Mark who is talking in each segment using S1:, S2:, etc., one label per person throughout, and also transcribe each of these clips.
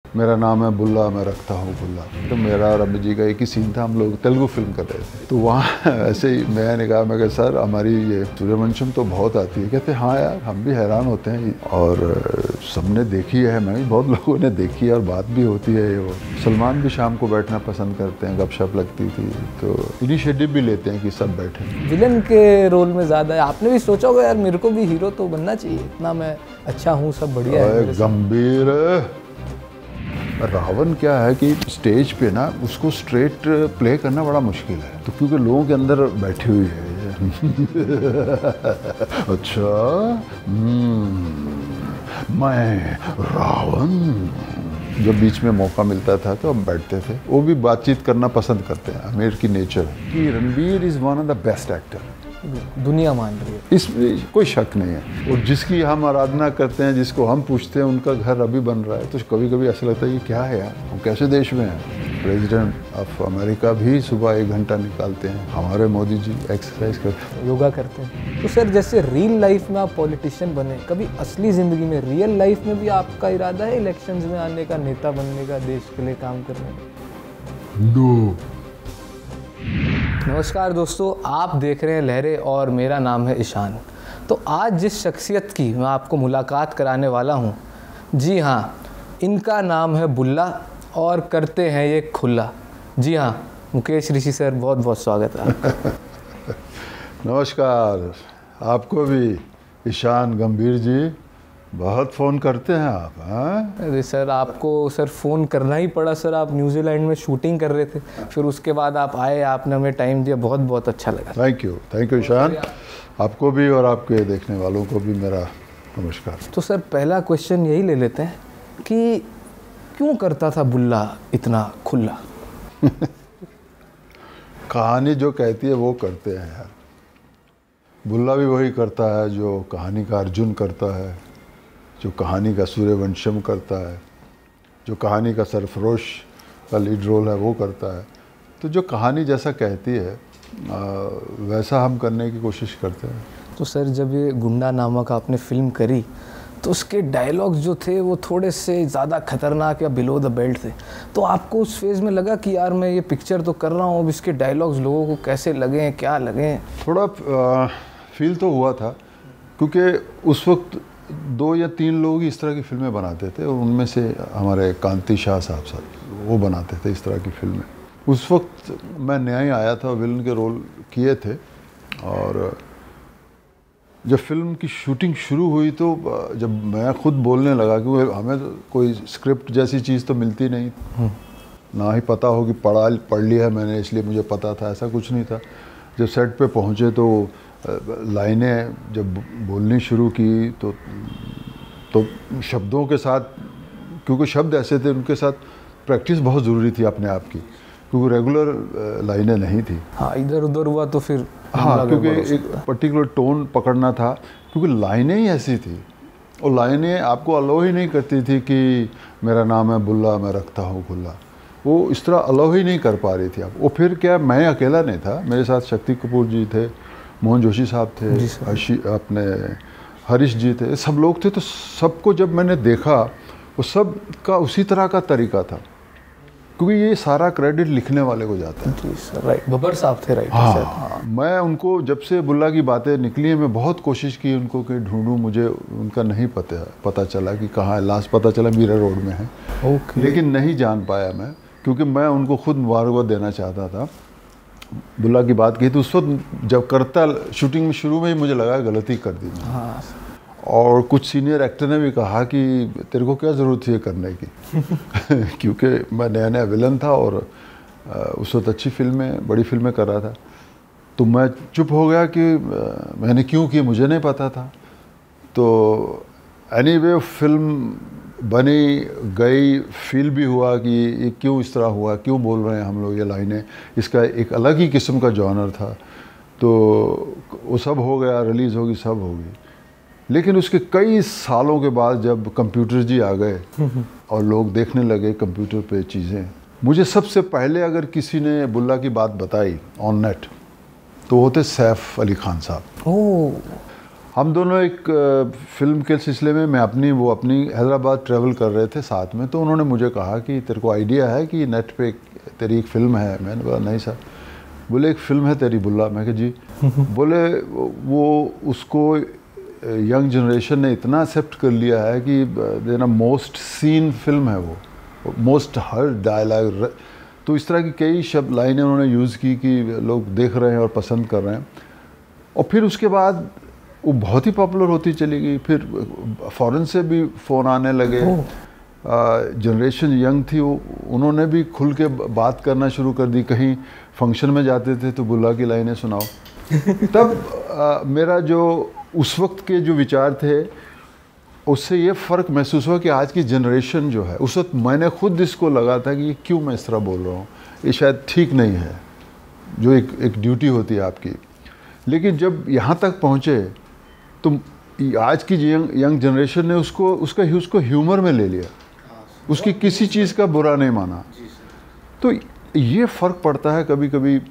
S1: मेरा नाम है बुल्ला, मैं रखता हूँ बुल्ला। तो मेरा और अमित जी का एक ही सीन था, हम लोग तेलुगु फिल्म कर रहे थे। तो वहाँ ऐसे ही मैंने कहा सर हमारी ये सूर्यवंशम तो बहुत आती है। कहते हाँ यार, हम भी हैरान होते हैं और सबने देखी है, मैं भी बहुत लोगों ने देखी है और बात भी होती है। वो सलमान भी शाम को बैठना पसंद करते हैं, गपशप लगती थी, तो इनिशिएटिव भी लेते हैं कि सब बैठे।
S2: विलन के रोल में ज़्यादा है, आपने भी सोचा होगा यार मेरे को भी हीरो तो बनना चाहिए, इतना मैं अच्छा हूँ, सब बढ़िया है।
S1: गंभीर रावण क्या है कि स्टेज पे ना उसको स्ट्रेट प्ले करना बड़ा मुश्किल है, तो क्योंकि लोगों के अंदर बैठी हुई है अच्छा मैं रावण। जब बीच में मौका मिलता था तो हम बैठते थे, वो भी बातचीत करना पसंद करते हैं, आमिर की नेचर है कि Ranbir is one of the best actor,
S2: दुनिया मान रही है,
S1: इसमें कोई शक नहीं है। और जिसकी हम आराधना करते हैं, जिसको हम पूछते हैं, उनका घर अभी बन रहा है, तो कभी कभी ऐसा लगता है ये क्या है यार, हम कैसे देश में हैं। प्रेसिडेंट ऑफ अमेरिका भी सुबह 1 घंटा निकालते हैं, हमारे मोदी जी एक्सरसाइज करते हैं,
S2: योगा करते हैं। तो सर जैसे रियल लाइफ में आप पॉलिटिशियन बने, कभी असली ज़िंदगी में रियल लाइफ में भी आपका इरादा है इलेक्शंस में आने का, नेता बनने का, देश के लिए काम करने का?
S1: नो।
S2: नमस्कार दोस्तों, आप देख रहे हैं लहरें और मेरा नाम है ईशान। तो आज जिस शख्सियत की मैं आपको मुलाकात कराने वाला हूं, जी हां, इनका नाम है बुल्ला और करते हैं ये खुला। जी हां, मुकेश ऋषि सर, बहुत बहुत स्वागत है आपका।
S1: नमस्कार, आपको भी ईशान गंभीर जी, बहुत फ़ोन करते हैं आप। हाँ
S2: अरे सर, आपको सर फ़ोन करना ही पड़ा सर, आप न्यूजीलैंड में शूटिंग कर रहे थे, फिर उसके बाद आप आए, आपने हमें टाइम दिया, बहुत बहुत अच्छा लगा।
S1: थैंक यू ईशान, आपको भी और आपके देखने वालों को भी मेरा नमस्कार।
S2: तो सर पहला क्वेश्चन यही ले लेते हैं कि क्यों करता था बुल्ला इतना खुला?
S1: कहानी जो कहती है वो करते हैं यार, बुल्ला भी वही करता है जो कहानी का अर्जुन करता है, जो कहानी का सूर्यवंशम करता है, जो कहानी का सरफरोश का लीड रोल है वो करता है। तो जो कहानी जैसा कहती है वैसा हम करने की कोशिश करते हैं।
S2: तो सर जब ये गुंडा नामक आपने फिल्म करी तो उसके डायलॉग्स जो थे वो थोड़े से ज़्यादा खतरनाक या बिलो द बेल्ट थे, तो आपको उस फेज़ में लगा कि यार मैं ये पिक्चर तो कर रहा हूँ, अब इसके डायलॉग्स लोगों को कैसे लगें, क्या लगें?
S1: थोड़ा फील तो हुआ था, क्योंकि उस वक्त 2 या 3 लोग इस तरह की फिल्में बनाते थे और उनमें से हमारे कांति शाह साहब वो बनाते थे इस तरह की फिल्में। उस वक्त मैं नया ही आया था, विलन के रोल किए थे, और जब फिल्म की शूटिंग शुरू हुई तो जब मैं खुद बोलने लगा, क्योंकि हमें तो कोई स्क्रिप्ट जैसी चीज़ तो मिलती नहीं, ना ही पता हो कि पढ़ लिया है मैंने इसलिए मुझे पता था, ऐसा कुछ नहीं था। जब सेट पे पहुँचे तो लाइनें जब बोलनी शुरू की तो शब्दों के साथ, क्योंकि शब्द ऐसे थे, उनके साथ प्रैक्टिस बहुत ज़रूरी थी अपने आप की, क्योंकि रेगुलर लाइनें नहीं थी।
S2: हाँ, इधर उधर हुआ तो फिर
S1: हाँ, क्योंकि एक पर्टिकुलर टोन पकड़ना था, क्योंकि लाइनें ही ऐसी थी और लाइनें आपको अलाउ ही नहीं करती थी कि मेरा नाम है बुल्ला, मैं रखता हूँ खुला, वो इस तरह अलाउ ही नहीं कर पा रही थी आप। वो फिर क्या, मैं अकेला नहीं था, मेरे साथ शक्ति कपूर जी थे, मोहन जोशी साहब थे, अपने हरीश जी थे, सब लोग थे। तो सबको जब मैंने देखा, वो सब का उसी तरह का तरीका था, क्योंकि ये सारा क्रेडिट लिखने वाले को जाता है।
S2: जी सर, राइट, बब्बर साहब थे, राइट।
S1: हाँ, मैं उनको जब से बुल्ला की बातें निकली हैं, मैं बहुत कोशिश की उनको कि ढूंढूं, मुझे उनका नहीं पता चला कि कहाँ है। लास्ट पता चला मीरा रोड में है, लेकिन नहीं जान पाया मैं, क्योंकि मैं उनको खुद मुबारकबाद देना चाहता था। बुल्ला की बात की तो उस वक्त जब करता, शूटिंग में शुरू में ही मुझे लगा गलती कर दी मैंने।
S2: हाँ।
S1: और कुछ सीनियर एक्टर ने भी कहा कि तेरे को क्या ज़रूरत थी ये करने की क्योंकि मैं नया नया विलन था और उस वक्त अच्छी फिल्में, बड़ी फिल्में कर रहा था। तो मैं चुप हो गया कि मैंने क्यों की, मुझे नहीं पता था। तो एनीवे फिल्म बनी गई, फील भी हुआ कि ये क्यों इस तरह हुआ, क्यों बोल रहे हैं हम लोग ये लाइनें, इसका एक अलग ही किस्म का जॉनर था। तो वो सब हो गया, रिलीज़ होगी, सब होगी। लेकिन उसके कई सालों के बाद जब कंप्यूटर जी आ गए और लोग देखने लगे कंप्यूटर पे चीज़ें, मुझे सबसे पहले अगर किसी ने बुल्ला की बात बताई ऑन नेट तो होते सैफ अली खान साहब। हम दोनों एक फिल्म के सिलसिले में मैं अपनी हैदराबाद ट्रैवल कर रहे थे साथ में, तो उन्होंने मुझे कहा कि तेरे को आइडिया है कि नेट पे तेरी एक फ़िल्म है? मैंने बोला नहीं सर। बोले एक फ़िल्म है तेरी बुल्ला। मैं कहा जी। बोले वो उसको यंग जनरेशन ने इतना एक्सेप्ट कर लिया है कि देना मोस्ट सीन फिल्म है वो, मोस्ट हर डायलॉग। तो इस तरह की कई शब्द लाइनें उन्होंने यूज़ की कि लोग देख रहे हैं और पसंद कर रहे हैं। और फिर उसके बाद वो बहुत ही पॉपुलर होती चली गई। फिर फ़ॉरेन से भी फ़ोन आने लगे। जनरेशन यंग थी, वो उन्होंने भी खुल के बात करना शुरू कर दी। कहीं फंक्शन में जाते थे तो बुल्ला की लाइनें सुनाओ। तब मेरा जो उस वक्त के जो विचार थे उससे ये फ़र्क महसूस हुआ कि आज की जनरेशन जो है, उस वक्त मैंने खुद इसको लगा था कि ये क्यों मैं इस तरह बोल रहा हूँ, ये शायद ठीक नहीं है, जो एक ड्यूटी होती है आपकी। लेकिन जब यहाँ तक पहुँचे तो आज की यंग जनरेशन ने उसको ह्यूमर में ले लिया, उसकी किसी चीज़ का बुरा नहीं माना। तो ये फ़र्क पड़ता है कभी कभी।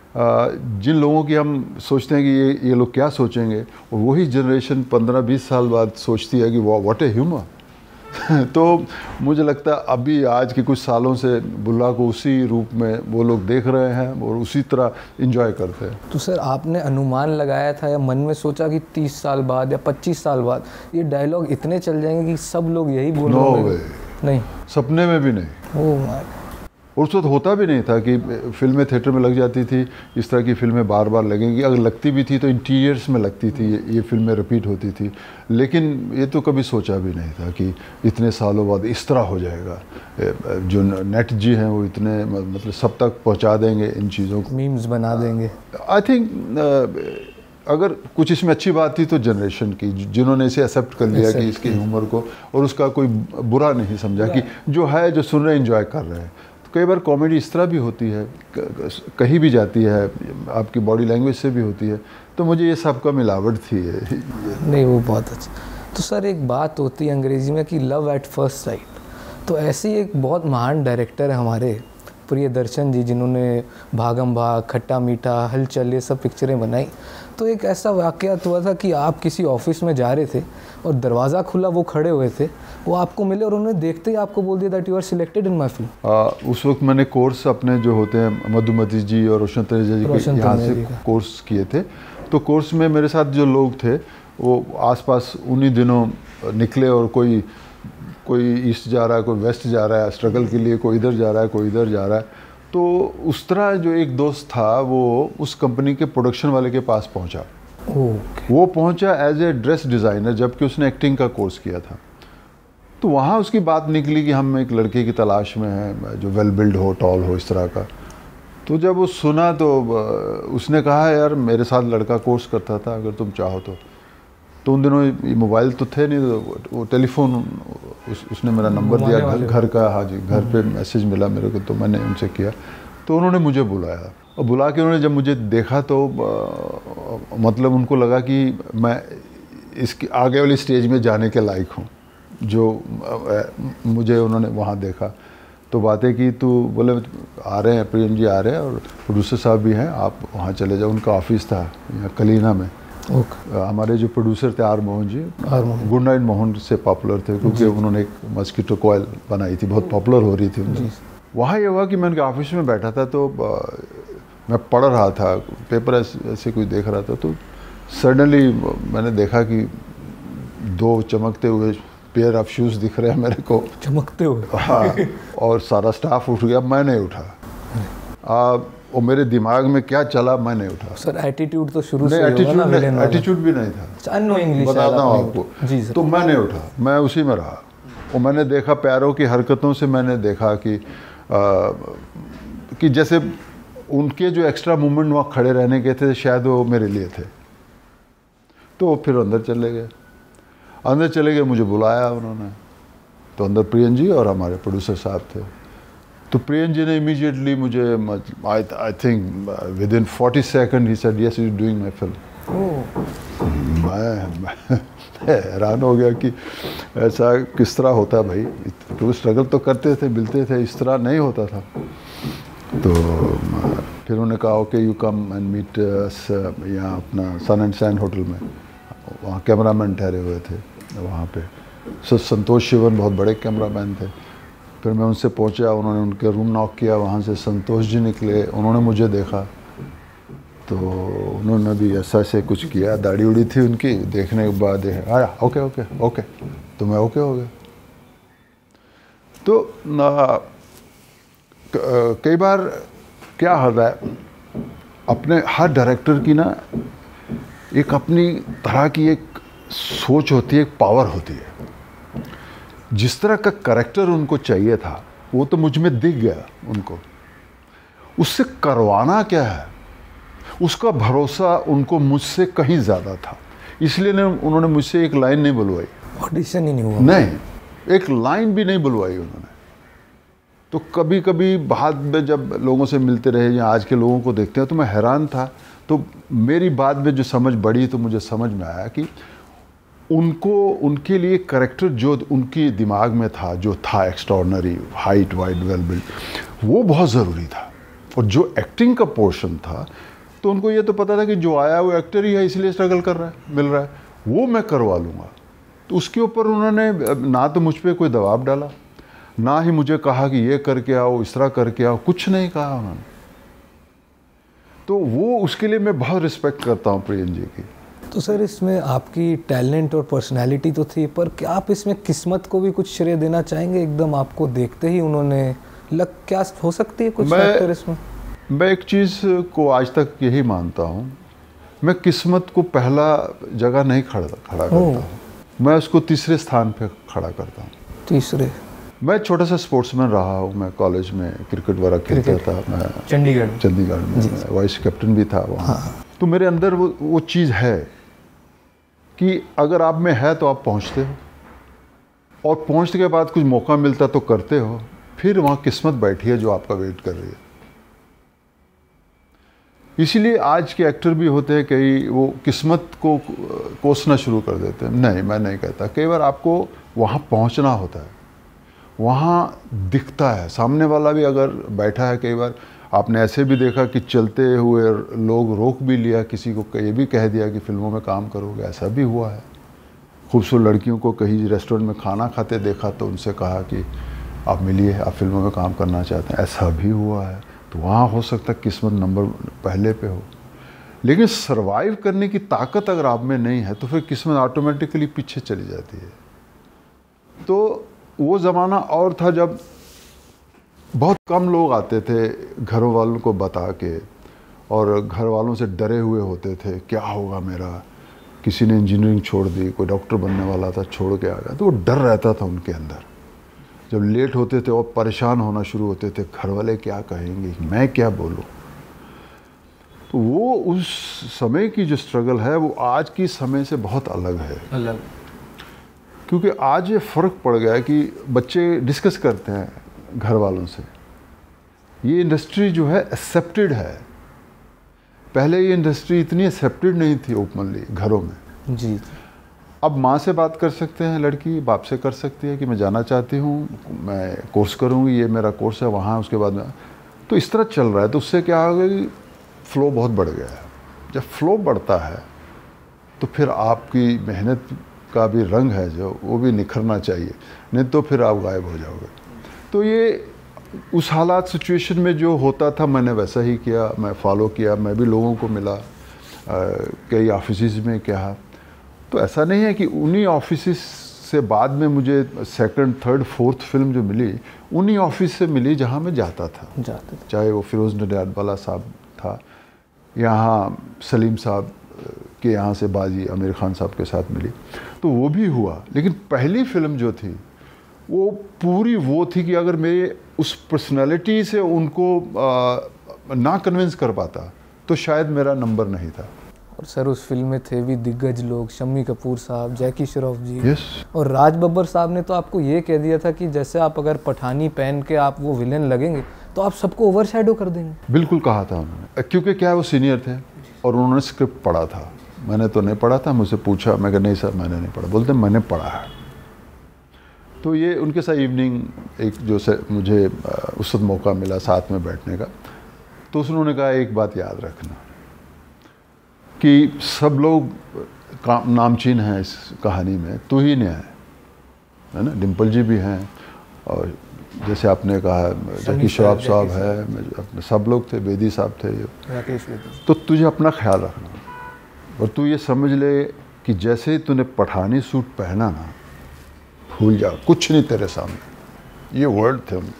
S1: जिन लोगों की हम सोचते हैं कि ये लोग क्या सोचेंगे, और वही जनरेशन 15-20 साल बाद सोचती है कि व्हाट ए ह्यूमर। तो मुझे लगता है अभी आज के कुछ सालों से बुल्ला को उसी रूप में वो लोग देख रहे हैं और उसी तरह एंजॉय करते हैं।
S2: तो सर आपने अनुमान लगाया था या मन में सोचा कि 30 साल बाद या 25 साल बाद ये डायलॉग इतने चल जाएंगे कि सब लोग यही बोल रहे होंगे? नहीं,
S1: सपने में भी नहीं।
S2: Oh my.
S1: और उस वक्त होता भी नहीं था कि फिल्में थिएटर में लग जाती थी, इस तरह की फिल्में बार बार लगेंगी। अगर लगती भी थी तो इंटीरियर्स में लगती थी, ये फिल्में रिपीट होती थी। लेकिन ये तो कभी सोचा भी नहीं था कि इतने सालों बाद इस तरह हो जाएगा। जो नेट जी हैं वो इतने मतलब सब तक पहुंचा देंगे इन चीज़ों को,
S2: मीम्स बना देंगे।
S1: आई थिंक अगर कुछ इसमें अच्छी बात थी तो जनरेशन की, जिन्होंने इसे एक्सेप्ट कर लिया कि इसके ह्यूमर को, और उसका कोई बुरा नहीं समझा कि जो है, जो सुन रहे हैं एंजॉय कर रहे हैं। कई बार कॉमेडी इस तरह भी होती है, कहीं भी जाती है, आपकी बॉडी लैंग्वेज से भी होती है। तो मुझे ये सब का मिलावट थी।
S2: नहीं, वो बहुत अच्छा। तो सर एक बात होती है अंग्रेज़ी में कि लव एट फर्स्ट साइट। तो ऐसी एक बहुत महान डायरेक्टर है हमारे प्रियदर्शन जी, जिन्होंने भागम भाग, खट्टा मीठा, हलचल, ये सब पिक्चरें बनाई। तो एक ऐसा वाक़यात हुआ था कि आप किसी ऑफिस में जा रहे थे और दरवाज़ा खुला, वो खड़े हुए थे, वो आपको मिले और उन्होंने देखते ही आपको बोल दिया that you are selected in my film.
S1: उस वक्त मैंने कोर्स अपने जो होते हैं मधुमती जी और रोशन तनेजा जी के यहाँ से कोर्स किए थे। तो कोर्स में मेरे साथ जो लोग थे वो आसपास उन्हीं दिनों निकले, और कोई ईस्ट जा रहा है, कोई वेस्ट जा रहा है स्ट्रगल के लिए, कोई इधर जा रहा है, कोई इधर जा रहा है। तो उस तरह जो एक दोस्त था वो उस कंपनी के प्रोडक्शन वाले के पास पहुंचा। वो पहुंचा एज ए ड्रेस डिज़ाइनर, जबकि उसने एक्टिंग का कोर्स किया था। तो वहाँ उसकी बात निकली कि हम एक लड़के की तलाश में हैं जो वेल बिल्ड हो, टॉल हो, इस तरह का। तो जब वो सुना तो उसने कहा यार मेरे साथ लड़का कोर्स करता था, अगर तुम चाहो तो उन दिनों ये मोबाइल तो थे नहीं, तो वो टेलीफोन उसने मेरा नंबर दिया घर का। हाँ जी, घर पे मैसेज मिला मेरे को, तो मैंने उनसे किया। तो उन्होंने मुझे बुलाया, और बुला के उन्होंने जब मुझे देखा तो मतलब उनको लगा कि मैं इसकी आगे वाली स्टेज में जाने के लायक हूँ, जो मुझे उन्होंने वहाँ देखा। तो बातें की, तो बोले आ रहे हैं प्रियम जी, आ रहे हैं और प्रोड्यूसर साहब भी हैं, आप वहाँ चले जाओ। उनका ऑफिस था यहाँ कलीना में। हमारे जो प्रोड्यूसर थे R Mohan ji, good night Mohan से पॉपुलर थे, क्योंकि उन्होंने एक मस्कीटो कॉयल बनाई थी, बहुत पॉपुलर हो रही थी उनकी। वहाँ ये हुआ कि मैं उनके ऑफिस में बैठा था, तो मैं पढ़ रहा था पेपर, ऐसे कोई देख रहा था। तो सडनली मैंने देखा कि 2 चमकते हुए पेयर ऑफ शूज़ दिख रहे हैं मेरे को,
S2: चमकते हुए।
S1: हाँ, और सारा स्टाफ उठ गया, मैं नहीं उठा। और मेरे दिमाग में क्या चला, मैं नहीं उठा।
S2: सर एटीट्यूड तो शुरू से
S1: एटीट्यूड भी नहीं था, बताता हूँ आपको जी। तो मैं नहीं उठा, मैं उसी में रहा। और मैंने देखा पैरों की हरकतों से, मैंने देखा कि जैसे उनके जो एक्स्ट्रा मूवमेंट वहाँ खड़े रहने के थे, शायद वो मेरे लिए थे। तो फिर अंदर चले गए, मुझे बुलाया उन्होंने। तो अंदर प्रियन जी और हमारे प्रोड्यूसर साहब थे। तो प्रियन जी ने इमीडिएटली मुझे, I think within 40 second ही said yes, you doing my film. मैं हैरान हो गया कि ऐसा किस तरह होता है भाई, क्योंकि स्ट्रगल तो करते थे, मिलते थे, इस तरह नहीं होता था। तो फिर उन्होंने कहा okay you come and meet us यहाँ अपना सन एंड सैंड होटल में। वहाँ कैमरामैन ठहरे हुए थे वहाँ पे। संतोष शिवन बहुत बड़े कैमरामैन थे। फिर मैं उनसे पहुँचा, उन्होंने उनके रूम नॉक किया, वहाँ से संतोष जी निकले, उन्होंने मुझे देखा तो उन्होंने भी ऐसा से कुछ किया, दाढ़ी उड़ी थी उनकी, देखने के बाद आया ओके ओके ओके, तो मैं ओके हो गया। तो कई बार क्या होता है, अपने हर डायरेक्टर की ना एक अपनी तरह की एक सोच होती है, एक पावर होती है। जिस तरह का करैक्टर उनको चाहिए था वो तो मुझ में दिख गया उनको, उससे करवाना क्या है उसका भरोसा उनको मुझसे कहीं ज़्यादा था। इसलिए उन्होंने मुझसे एक लाइन नहीं बुलवाई,
S2: ऑडिशन ही नहीं हुआ,
S1: नहीं एक लाइन भी नहीं बुलवाई उन्होंने। तो कभी कभी बाद में जब लोगों से मिलते रहे या आज के लोगों को देखते हैं तो मैं हैरान था। तो मेरी बाद में जो समझ बढ़ी तो मुझे समझ में आया कि उनको उनके लिए करैक्टर जो उनके दिमाग में था, जो था extraordinary, height white well build, वो बहुत ज़रूरी था। और जो एक्टिंग का पोर्शन था तो उनको ये तो पता था कि जो आया वो एक्टर ही है, इसलिए स्ट्रगल कर रहा है, मिल रहा है, वो मैं करवा लूँगा। तो उसके ऊपर उन्होंने ना तो मुझ पर कोई दबाव डाला, ना ही मुझे कहा कि ये करके आओ, इस तरह करके आओ, कुछ नहीं कहा उन्होंने। तो वो उसके लिए मैं बहुत रिस्पेक्ट करता हूँ प्रियन जी की।
S2: तो सर इसमें आपकी टैलेंट और पर्सनालिटी तो थी, पर क्या आप इसमें किस्मत को भी कुछ श्रेय देना चाहेंगे? एकदम आपको देखते ही उन्होंने क्या हो सकती है कुछ फैक्टर इसमें?
S1: मैं एक चीज़ को आज तक यही मानता हूँ, मैं किस्मत को पहला जगह नहीं खड़ा करता हूँ, मैं उसको तीसरे स्थान पे खड़ा करता हूँ।
S2: तीसरे? मैं
S1: छोटा सा स्पोर्ट्समैन रहा हूँ, मैं कॉलेज में क्रिकेट वगैरह खेलता था, मैं चंडीगढ़ में वाइस कैप्टन भी था वहाँ। हाँ। तो मेरे अंदर वो चीज़ है कि अगर आप में है तो आप पहुँचते हो, और पहुँचने के बाद कुछ मौका मिलता तो करते हो, फिर वहाँ किस्मत बैठी है जो आपका वेट कर रही है। इसीलिए आज के एक्टर भी होते हैं कई, वो किस्मत को कोसना शुरू कर देते हैं। नहीं, मैं नहीं कहता। कई बार आपको वहाँ पहुँचना होता है, वहाँ दिखता है सामने वाला भी अगर बैठा है। कई बार आपने ऐसे भी देखा कि चलते हुए लोग रोक भी लिया, किसी को ये भी कह दिया कि फिल्मों में काम करोगे, ऐसा भी हुआ है। खूबसूरत लड़कियों को कहीं रेस्टोरेंट में खाना खाते देखा तो उनसे कहा कि आप मिलिए, आप फिल्मों में काम करना चाहते हैं, ऐसा भी हुआ है। तो वहाँ हो सकता है किस्मत नंबर पहले पे हो, लेकिन सरवाइव करने की ताकत अगर आप में नहीं है तो फिर किस्मत ऑटोमेटिकली पीछे चली जाती है। तो वो ज़माना और था जब बहुत कम लोग आते थे घरों वालों को बता के, और घर वालों से डरे हुए होते थे क्या होगा मेरा। किसी ने इंजीनियरिंग छोड़ दी, कोई डॉक्टर बनने वाला था छोड़ के आ गया, तो वो डर रहता था उनके अंदर। जब लेट होते थे और परेशान होना शुरू होते थे, घर वाले क्या कहेंगे, मैं क्या बोलूँ। तो वो उस समय की जो स्ट्रगल है वो आज की समय से बहुत अलग है। क्योंकि आज ये फ़र्क पड़ गया है कि बच्चे डिस्कस करते हैं घर वालों से, ये इंडस्ट्री जो है एक्सेप्टेड है। पहले ये इंडस्ट्री इतनी एक्सेप्टेड नहीं थी ओपनली घरों में।
S2: जी।
S1: अब माँ से बात कर सकते हैं लड़की, बाप से कर सकती है कि मैं जाना चाहती हूँ, मैं कोर्स करूँगी, ये मेरा कोर्स है वहाँ, उसके बाद में। तो इस तरह चल रहा है। तो उससे क्या होगा कि फ़्लो बहुत बढ़ गया है। जब फ़्लो बढ़ता है तो फिर आपकी मेहनत का भी रंग है जो, वो भी निखरना चाहिए, नहीं तो फिर आप गायब हो जाओगे। तो ये उस हालात सिचुएशन में जो होता था मैंने वैसा ही किया, मैं फॉलो किया। मैं भी लोगों को मिला, कई ऑफिस में क्या। तो ऐसा नहीं है कि उन्हीं ऑफिस से बाद में मुझे सेकंड, थर्ड, फोर्थ फिल्म जो मिली उन्हीं ऑफिस से मिली जहाँ मैं जाता था। चाहे वो फिरोज़ नडियाडवाला साहब था, यहाँ सलीम साहब के यहाँ से बाजी आमिर खान साहब के साथ मिली, तो वो भी हुआ। लेकिन पहली फिल्म जो थी वो पूरी वो थी कि अगर मेरे उस पर्सनालिटी से उनको ना कन्विंस कर पाता तो शायद मेरा नंबर नहीं था।
S2: और सर उस फिल्म में थे भी दिग्गज लोग, शम्मी कपूर साहब, जैकी श्रॉफ जी।
S1: yes.
S2: और राज बब्बर साहब ने तो आपको ये कह दिया था कि जैसे आप अगर पठानी पहन के आप वो विलेन लगेंगे तो आप सबको ओवरशैडो कर देंगे।
S1: बिल्कुल कहा था उन्होंने, क्योंकि क्या वो सीनियर थे और उन्होंने स्क्रिप्ट पढ़ा था। मैंने तो नहीं पढ़ा था, मुझसे पूछा, मैं कहा नहीं सर मैंने नहीं पढ़ा। बोलते मैंने पढ़ा है। तो ये उनके साथ इवनिंग एक जो मुझे उस वक्त मौका मिला साथ में बैठने का, तो उन्होंने कहा एक बात याद रखना कि सब लोग नामचीन हैं इस कहानी में, तू ही न्याय है ना। डिम्पल जी भी हैं, और जैसे आपने कहा जैकी श्रॉफ साहब है, सब लोग थे, बेदी साहब थे,
S2: राकेश बेदी।
S1: तो तुझे अपना ख्याल रखना, और तू ये समझ ले कि जैसे ही तूने पठानी सूट पहना ना, भूल जा, कुछ नहीं तेरे सामने। ये वर्ड थे उनके,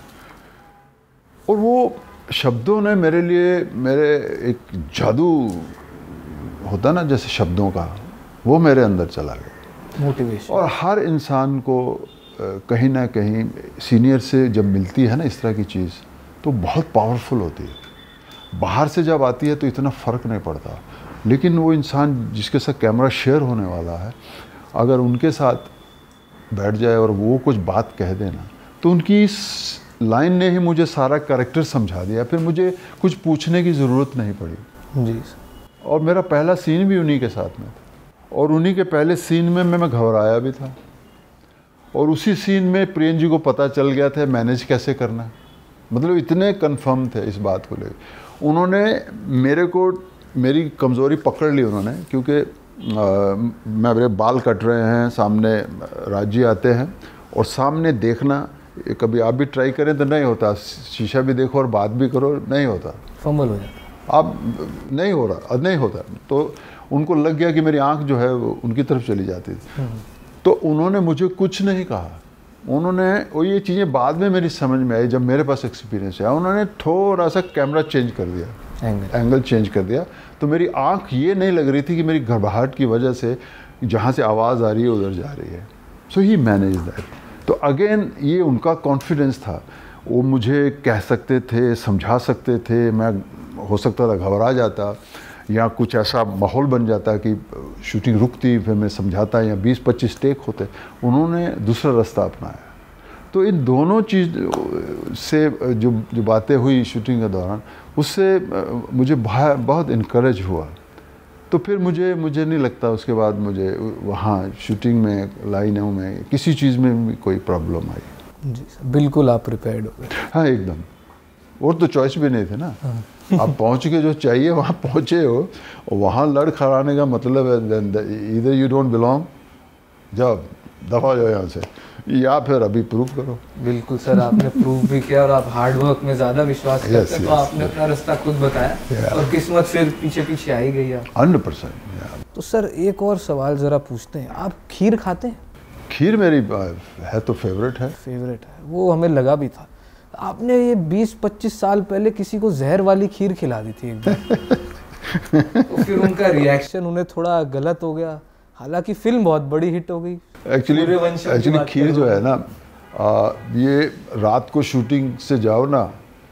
S1: और वो शब्दों ने मेरे लिए, मेरे एक जादू होता ना जैसे शब्दों का, वो मेरे अंदर चला गया।
S2: मोटिवेशन।
S1: और हर इंसान को कहीं ना कहीं सीनियर से जब मिलती है ना इस तरह की चीज़, तो बहुत पावरफुल होती है। बाहर से जब आती है तो इतना फ़र्क नहीं पड़ता, लेकिन वो इंसान जिसके साथ कैमरा शेयर होने वाला है, अगर उनके साथ बैठ जाए और वो कुछ बात कह देना, तो उनकी इस लाइन ने ही मुझे सारा कैरेक्टर समझा दिया। फिर मुझे कुछ पूछने की ज़रूरत नहीं पड़ी
S2: जी।
S1: और मेरा पहला सीन भी उन्हीं के साथ में था, और उन्हीं के पहले सीन में मैं घबराया भी था, और उसी सीन में प्रियन जी को पता चल गया था मैनेज कैसे करना। मतलब इतने कंफर्म थे इस बात को लेकर। उन्होंने मेरे को, मेरी कमज़ोरी पकड़ ली उन्होंने, क्योंकि मेरे बाल कट रहे हैं, सामने राजी आते हैं, और सामने देखना, कभी आप भी ट्राई करें तो नहीं होता, शीशा भी देखो और बात भी करो, नहीं होता,
S2: फंबल हो जाता,
S1: आप नहीं हो रहा, नहीं होता। तो उनको लग गया कि मेरी आंख जो है वो उनकी तरफ चली जाती थी। तो उन्होंने मुझे कुछ नहीं कहा, उन्होंने, और ये चीज़ें बाद में मेरी समझ में आई जब मेरे पास एक्सपीरियंस है, उन्होंने थोड़ा सा कैमरा चेंज कर दिया, एंगल चेंज कर दिया, तो मेरी आंख ये नहीं लग रही थी कि मेरी घबराहट की वजह से जहाँ से आवाज़ आ रही है उधर जा रही है। So he manage that. तो अगेन ये उनका कॉन्फिडेंस था, वो मुझे कह सकते थे, समझा सकते थे, मैं हो सकता था घबरा जाता, या कुछ ऐसा माहौल बन जाता कि शूटिंग रुकती, फिर मैं समझाता, या 20-25 टेक होते। उन्होंने दूसरा रास्ता अपनाया। तो इन दोनों चीज़ से जो बातें हुई शूटिंग के दौरान, उससे मुझे बहुत इनकरेज हुआ। तो फिर मुझे नहीं लगता उसके बाद मुझे वहाँ शूटिंग में, लाइनों में, किसी चीज़ में भी कोई प्रॉब्लम आई।
S2: जी सर, बिल्कुल आप प्रिपेयर्ड हो गए।
S1: हाँ एकदम, और तो चॉइस भी नहीं थे ना। आप पहुँच के जो चाहिए वहाँ पहुँचे हो, और वहाँ लड़ खड़ाने का मतलब है इधर यू डोंट बिलोंग, जाओ दफा जाओ यहाँ से, या फिर अभी प्रूव करो।
S2: बिल्कुल सर, आपने प्रूव भी किया, और आप हार्ड वर्क में ज़्यादा विश्वास करते हैं, तो आपने अपना रास्ता खुद बताया, और किस्मत फिर पीछे आ ही गई है
S1: 100%।
S2: तो सर एक और सवाल ज़रा पूछते हैं, आप खीर खाते हैं?
S1: खीर मेरी है तो फेवरेट है।
S2: वो हमें लगा भी था। आपने ये 20-25 साल पहले किसी को जहर वाली खीर खिला दी थी एक बार। तो फिर उनका रिएक्शन उन्हें थोड़ा गलत हो गया, हालांकि फिल्म बहुत बड़ी हिट हो गई।
S1: एक्चुअली खीर जो है ना, ये रात को शूटिंग से जाओ ना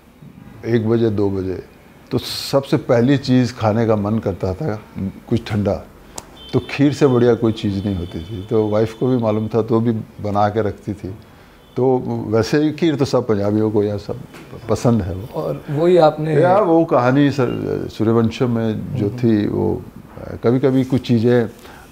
S1: 1 बजे 2 बजे, तो सबसे पहली चीज़ खाने का मन करता था कुछ ठंडा, तो खीर से बढ़िया कोई चीज़ नहीं होती थी। तो वाइफ को भी मालूम था, तो भी बना के रखती थी। तो वैसे ही खीर तो सब पंजाबियों को या सब पसंद है वो।
S2: और वही आपने
S1: यार वो कहानी सूर्यवंशम में जो थी, वो कभी कभी कुछ चीज़ें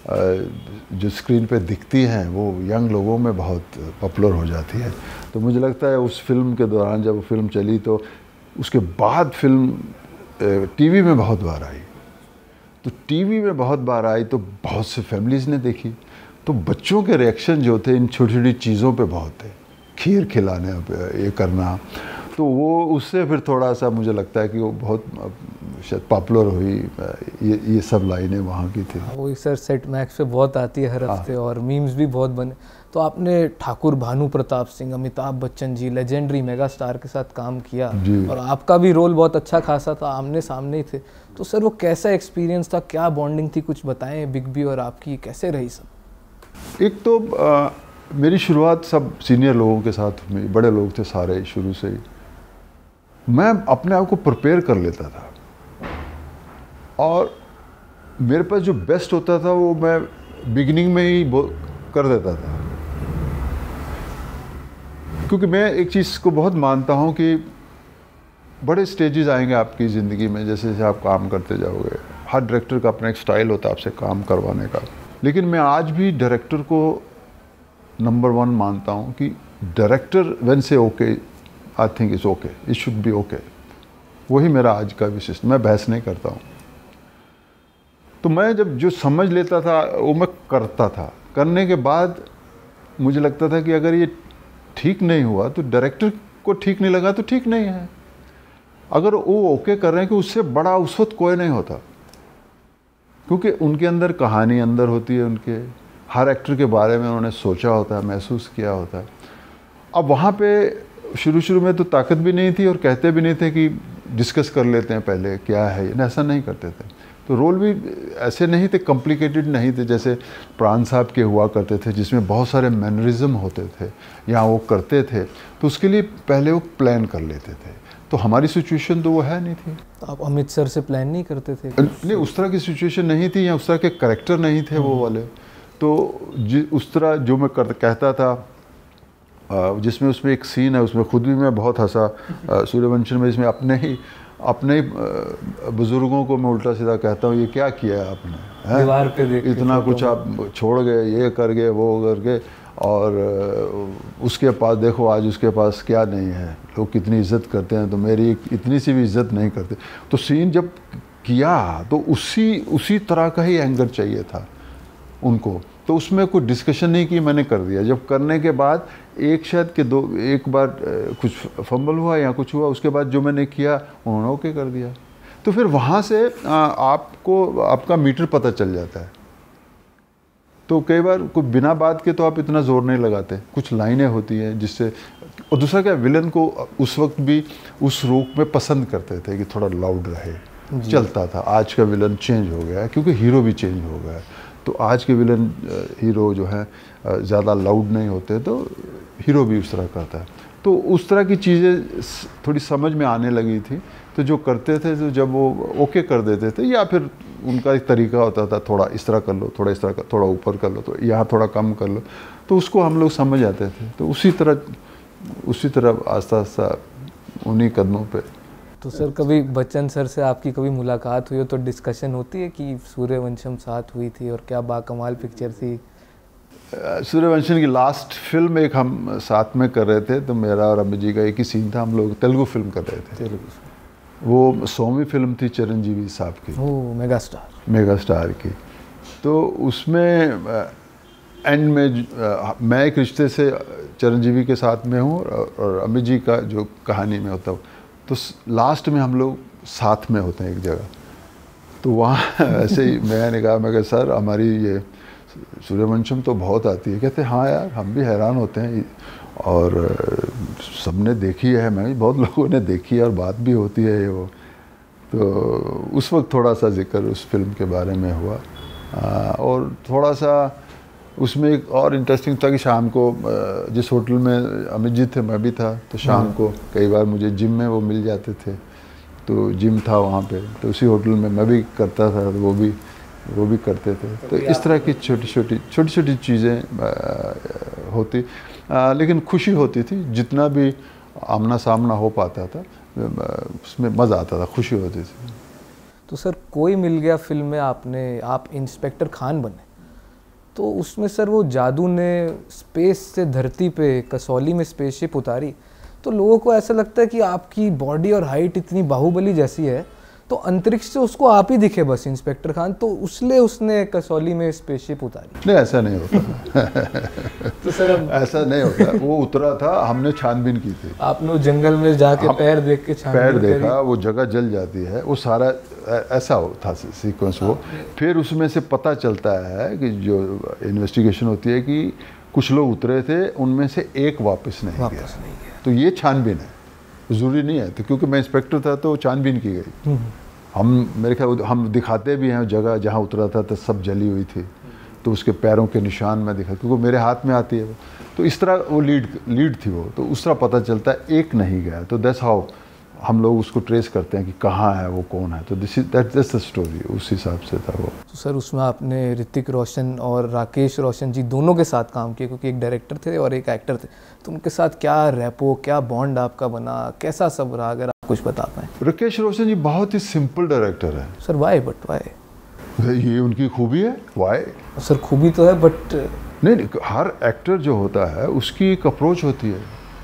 S1: जो स्क्रीन पे दिखती हैं वो यंग लोगों में बहुत पॉपुलर हो जाती है। तो मुझे लगता है उस फिल्म के दौरान जब वो फिल्म चली, तो उसके बाद फिल्म टीवी में बहुत बार आई। तो टीवी में बहुत बार आई तो बहुत से फैमिलीज़ ने देखी, तो बच्चों के रिएक्शन जो थे इन छोटी छोटी चीज़ों पे बहुत थे, खीर खिलाने पे, ये करना, तो वो उससे फिर थोड़ा सा मुझे लगता है कि वो बहुत शायद पॉपुलर हुई। ये सब लाइनें वहाँ की थी।
S2: वही सर, सेट मैक्स पे बहुत आती है हर हफ्ते, और मीम्स भी बहुत बने। तो आपने Thakur Bhanu Pratap Singh, Amitabh Bachchan ji, legendary mega star के साथ काम किया, और आपका भी रोल बहुत अच्छा खासा था, आमने सामने ही थे। तो सर वो कैसा एक्सपीरियंस था, क्या बॉन्डिंग थी, कुछ बताएं बिग बी और आपकी कैसे रही सब?
S1: एक तो मेरी शुरुआत सब सीनियर लोगों के साथ, बड़े लोग थे सारे शुरू से ही। मैं अपने आप को प्रिपेयर कर लेता था, और मेरे पास जो बेस्ट होता था वो मैं बिगिनिंग में ही कर देता था। क्योंकि मैं एक चीज़ को बहुत मानता हूँ कि बड़े स्टेजेस आएंगे आपकी ज़िंदगी में, जैसे जैसे आप काम करते जाओगे। हर डायरेक्टर का अपना एक स्टाइल होता है आपसे काम करवाने का, लेकिन मैं आज भी डायरेक्टर को नंबर 1 मानता हूँ कि director when say okay, I think it's okay, it should be okay. वही मेरा आज का भी सिस्टम, मैं बहस नहीं करता हूँ। तो मैं जब जो समझ लेता था वो मैं करता था। करने के बाद मुझे लगता था कि अगर ये ठीक नहीं हुआ तो डायरेक्टर को ठीक नहीं लगा तो ठीक नहीं है। अगर वो ओके कर रहे हैं कि उससे बड़ा उस वक्त कोई नहीं होता, क्योंकि उनके अंदर कहानी अंदर होती है, उनके हर एक्टर के बारे में उन्होंने सोचा होता है, महसूस किया होता है। अब वहाँ पे शुरू में तो ताकत भी नहीं थी और कहते भी नहीं थे कि डिस्कस कर लेते हैं पहले क्या है, ऐसा नहीं करते थे। तो रोल भी ऐसे नहीं थे, कॉम्प्लिकेटेड नहीं थे जैसे प्राण साहब के हुआ करते थे जिसमें बहुत सारे मैनरिज्म होते थे या वो करते थे, तो उसके लिए पहले वो प्लान कर लेते थे। तो हमारी सिचुएशन तो वो है नहीं थी।
S2: आप अमित सर से प्लान नहीं करते थे?
S1: नहीं, उस तरह की सिचुएशन नहीं थी या उस तरह के करेक्टर नहीं थे वो वाले। तो उस तरह जो मैं कहता था, जिसमें उसमें एक सीन है, उसमें खुद भी मैं बहुत हंसा सूर्यवंशम में, इसमें अपने ही बुजुर्गों को मैं उल्टा सीधा कहता हूँ, ये क्या किया है आपने,
S2: दीवार पे देख
S1: इतना कुछ आप छोड़ गए, ये कर गए वो कर गए, और उसके पास देखो आज उसके पास क्या नहीं है, लोग कितनी इज्जत करते हैं तो मेरी इतनी सी भी इज्जत नहीं करते। तो सीन जब किया तो उसी तरह का ही एंगर चाहिए था उनको, तो उसमें कोई डिस्कशन नहीं की, मैंने कर दिया। जब करने के बाद एक बार कुछ फंबल हुआ या कुछ हुआ, उसके बाद जो मैंने किया उन्होंने ओके कर दिया। तो फिर वहाँ से आपको आपका मीटर पता चल जाता है। तो कई बार कोई बिना बात के तो आप इतना जोर नहीं लगाते, कुछ लाइनें होती हैं जिससे। और दूसरा क्या, विलन को उस वक्त भी उस रूप में पसंद करते थे कि थोड़ा लाउड रहे, चलता था। आज का विलन चेंज हो गया है क्योंकि हीरो भी चेंज हो गया है, तो आज के विलन हीरो जो है ज़्यादा लाउड नहीं होते, तो हीरो भी उस तरह करता है। तो उस तरह की चीज़ें थोड़ी समझ में आने लगी थी। तो जो करते थे, तो जब वो ओके कर देते थे, या फिर उनका एक तरीका होता था, थोड़ा इस तरह कर लो, थोड़ा इस तरह थोड़ा ऊपर कर लो, तो यहाँ थोड़ा कम कर लो, तो उसको हम लोग समझ आते थे। तो उसी तरह आस्ता आस्ता उन्हीं कदमों पे।
S2: तो सर कभी बच्चन सर से आपकी कभी मुलाकात हुई हो तो डिस्कशन होती है कि सूर्यवंशम साथ हुई थी और क्या बाकमाल पिक्चर थी?
S1: सूर्यवंशम की लास्ट फिल्म एक हम साथ में कर रहे थे, तो मेरा और अमित जी का एक ही सीन था। हम लोग तेलुगु फिल्म कर रहे थे, वो 100वीं फिल्म थी चिरंजीवी साहब की, मेगा स्टार की। तो उसमें एंड में मैं एक रिश्ते से चिरंजीवी के साथ में हूँ और अमित जी का जो कहानी में होता हूँ, तो लास्ट में हम लोग साथ में होते हैं एक जगह। तो वहाँ ऐसे ही मैंने कहा सर हमारी ये सूर्यवंशम तो बहुत आती है। कहते हाँ यार, हम भी हैरान होते हैं, और सबने देखी है, मैं भी बहुत लोगों ने देखी है और बात भी होती है ये वो। तो उस वक्त थोड़ा सा जिक्र उस फिल्म के बारे में हुआ। और थोड़ा सा उसमें एक और इंटरेस्टिंग था कि शाम को जिस होटल में अमित जी थे मैं भी था, तो शाम को कई बार मुझे जिम में वो मिल जाते थे, तो जिम था वहाँ पे, तो उसी होटल में मैं भी करता था, वो भी करते थे। तो इस तरह की छोटी छोटी चीज़ें होती, लेकिन खुशी होती थी। जितना भी आमना सामना हो पाता था उसमें मज़ा आता था, खुशी होती थी।
S2: तो सर कोई मिल गया फिल्म में आप इंस्पेक्टर खान बने, तो उसमें सर वो जादू ने स्पेस से धरती पे कसौली में स्पेसशिप उतारी, तो लोगों को ऐसा लगता है कि आपकी बॉडी और हाइट इतनी बाहुबली जैसी है, तो अंतरिक्ष से उसको आप ही दिखे बस इंस्पेक्टर खान, तो उसने कसौली में स्पेसशिप उतारी।
S1: नहीं, ऐसा नहीं होता।
S2: तो सर
S1: ऐसा नहीं होता, वो उतरा था, हमने छानबीन की थी।
S2: आपने जंगल में जाके पैर देख के
S1: पैर देखा, वो जगह जल जाती है, वो सारा ऐसा था सीक्वेंस वो। फिर उसमें से पता चलता है कि जो इन्वेस्टिगेशन होती है कि कुछ लोग उतरे थे, उनमें से एक वापस नहीं गया। तो ये छानबीन है, ज़रूरी नहीं है। तो क्योंकि मैं इंस्पेक्टर था तो छानबीन की गई। मेरे ख्याल हम दिखाते भी हैं जगह जहाँ उतरा था तो सब जली हुई थी, तो उसके पैरों के निशान में दिखा, क्योंकि मेरे हाथ में आती है वो। तो इस तरह वो लीड थी वो, तो उस तरह पता चलता है एक नहीं गया। तो दैट्स हाउ हम लोग उसको ट्रेस करते हैं कि कहाँ है वो, कौन है। तो दैट्स द स्टोरी, उस हिसाब से था वो।
S2: तो सर उसमें आपने ऋतिक रोशन और राकेश रोशन जी दोनों के साथ काम किया, क्योंकि एक डायरेक्टर थे और एक एक्टर थे, तो उनके साथ क्या रैपो, क्या बॉन्ड आपका बना, कैसा सब रहा, अगर आप कुछ बता पाएँ?
S1: राकेश रोशन जी बहुत ही सिंपल डायरेक्टर है
S2: सर। वाई?
S1: ये उनकी खूबी है। Why
S2: sir? खूबी तो है, बट
S1: नहीं, हर एक्टर जो होता है उसकी एक अप्रोच होती है।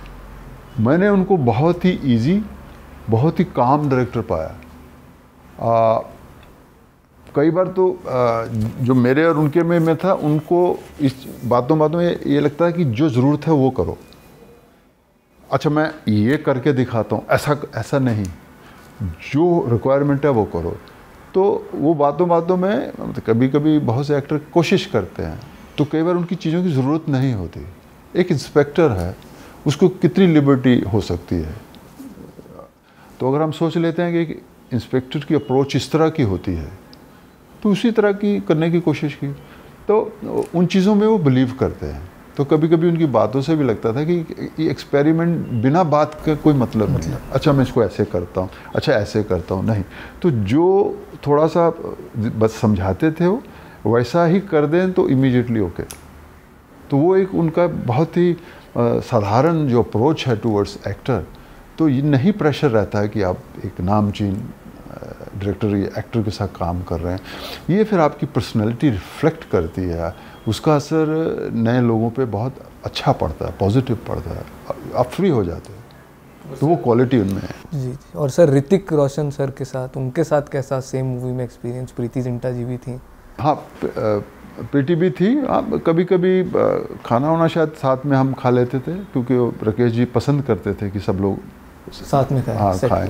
S1: मैंने उनको बहुत ही ईजी, बहुत ही काम डायरेक्टर पाया। कई बार तो जो मेरे और उनके में था, उनको इस बातों में ये लगता है कि जो ज़रूरत है वो करो। अच्छा मैं ये करके दिखाता हूँ, ऐसा नहीं, जो रिक्वायरमेंट है वो करो। तो वो बातों में मतलब कभी कभी बहुत से एक्टर कोशिश करते हैं, तो कई बार उनकी चीज़ों की ज़रूरत नहीं होती। एक इंस्पेक्टर है, उसको कितनी लिबर्टी हो सकती है। तो अगर हम सोच लेते हैं कि इंस्पेक्टर की अप्रोच इस तरह की होती है, तो उसी तरह की करने की कोशिश की। तो उन चीज़ों में वो बिलीव करते हैं। तो कभी कभी उनकी बातों से भी लगता था कि ये एक्सपेरिमेंट बिना बात का कोई मतलब नहीं है। अच्छा मैं इसको ऐसे करता हूँ, अच्छा ऐसे करता हूँ, नहीं। तो जो थोड़ा सा बस समझाते थे वो वैसा ही कर दें तो इमीडिएटली ओके। तो वो एक उनका बहुत ही साधारण जो अप्रोच है टूवर्ड्स एक्टर, तो ये नहीं प्रेशर रहता है कि आप एक नामचीन डायरेक्टर या एक्टर के साथ काम कर रहे हैं। ये फिर आपकी पर्सनैलिटी रिफ्लेक्ट करती है, उसका असर नए लोगों पे बहुत अच्छा पड़ता है, पॉजिटिव पड़ता है, आप फ्री हो जाते हो। तो वो क्वालिटी उनमें है।
S2: जी जी। और सर ऋतिक रोशन सर के साथ, उनके साथ कैसा सेम मूवी में एक्सपीरियंस? प्रीति जिंटा जी भी थी। हाँ
S1: प्रीति भी थी। कभी कभी खाना वाना शायद साथ में हम खा लेते थे, क्योंकि राकेश जी पसंद करते थे कि सब लोग
S2: साथ में खाएं।
S1: हाँ खाएँ।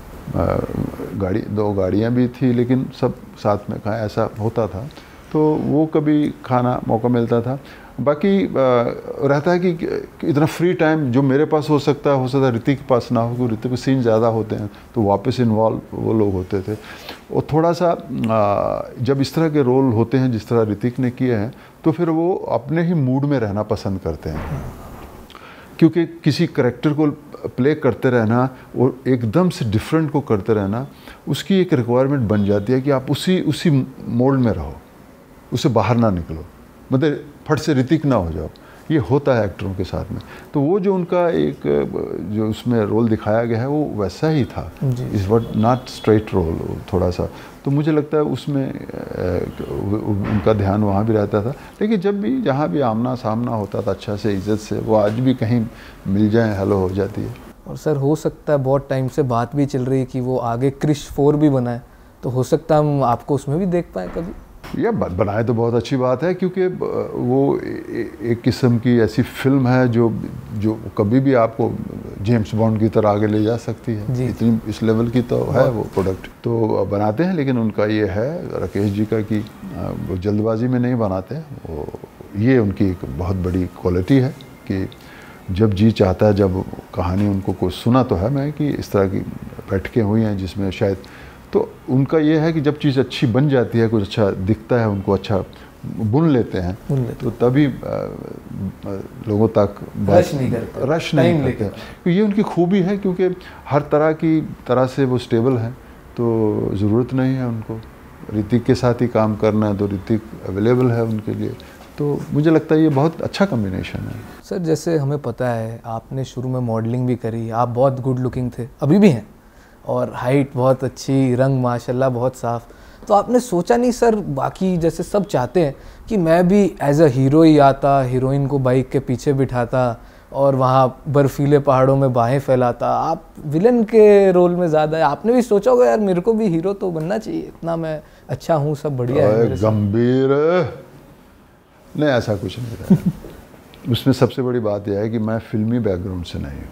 S1: दो गाड़ियाँ भी थी, लेकिन सब साथ में खाएं, ऐसा होता था। तो वो कभी खाना मौका मिलता था। बाकी रहता है कि इतना फ्री टाइम जो मेरे पास हो सकता है ऋतिक के पास ना हो, क्योंकि ऋतिक के सीन ज़्यादा होते हैं, तो वापस इन्वॉल्व वो लोग होते थे। और थोड़ा सा जब इस तरह के रोल होते हैं जिस तरह ऋतिक ने किए हैं, तो फिर वो अपने ही मूड में रहना पसंद करते हैं, क्योंकि किसी करैक्टर को प्ले करते रहना और एकदम से डिफरेंट को करते रहना, उसकी एक रिक्वायरमेंट बन जाती है कि आप उसी मोड में रहो, उससे बाहर ना निकलो, मतलब फट से ऋतिक ना हो जाओ। ये होता है एक्टरों के साथ में। तो वो जो उनका एक जो उसमें रोल दिखाया गया है वो वैसा ही था। इस वर्ड नॉट स्ट्रेट रोल, थोड़ा सा। तो मुझे लगता है उसमें उनका ध्यान वहाँ भी रहता था। लेकिन जब भी जहाँ भी आमना सामना होता था अच्छा से, इज्जत से, वो आज भी कहीं मिल जाए हेलो हो जाती है।
S2: और सर हो सकता है बहुत टाइम से बात भी चल रही है कि वो आगे क्रिश 4 भी बनाए, तो हो सकता है हम आपको उसमें भी देख पाएँ कभी?
S1: ये बनाए तो बहुत अच्छी बात है, क्योंकि वो एक किस्म की ऐसी फिल्म है जो कभी भी आपको जेम्स बॉन्ड की तरह आगे ले जा सकती है। इतनी इस लेवल की तो है वो प्रोडक्ट। तो बनाते हैं, लेकिन उनका ये है राकेश जी का कि वो जल्दबाजी में नहीं बनाते। वो ये उनकी एक बहुत बड़ी क्वालिटी है कि जब जी चाहता है, जब कहानी उनको कुछ सुना तो है मैं कि इस तरह की बैठकें हुई हैं जिसमें शायद, तो उनका ये है कि जब चीज़ अच्छी बन जाती है, कुछ अच्छा दिखता है, उनको अच्छा बुन लेते हैं, तो तभी लोगों तक
S2: रश नहीं करते हैं।
S1: तो ये उनकी खूबी है, क्योंकि हर तरह से वो स्टेबल हैं, तो ज़रूरत नहीं है उनको ऋतिक के साथ ही काम करना है, तो ऋतिक अवेलेबल है उनके लिए। तो मुझे लगता है ये बहुत अच्छा कॉम्बिनेशन है।
S2: सर जैसे हमें पता है आपने शुरू में मॉडलिंग भी करी, आप बहुत गुड लुकिंग थे, अभी भी हैं, और हाइट बहुत अच्छी, रंग माशाल्लाह बहुत साफ़। तो आपने सोचा नहीं सर, बाकी जैसे सब चाहते हैं कि मैं भी एज अ हीरो ही आता, हीरोइन को बाइक के पीछे बिठाता और वहाँ बर्फीले पहाड़ों में बाहें फैलाता, आप विलन के रोल में ज़्यादा है, आपने भी सोचा होगा यार मेरे को भी हीरो तो बनना चाहिए, इतना मैं अच्छा हूँ, सब बढ़िया है मेरे साथ।
S1: गंभीर नहीं, ऐसा कुछ नहीं था। उसमें सबसे बड़ी बात यह है कि मैं फिल्मी बैकग्राउंड से नहीं हूँ,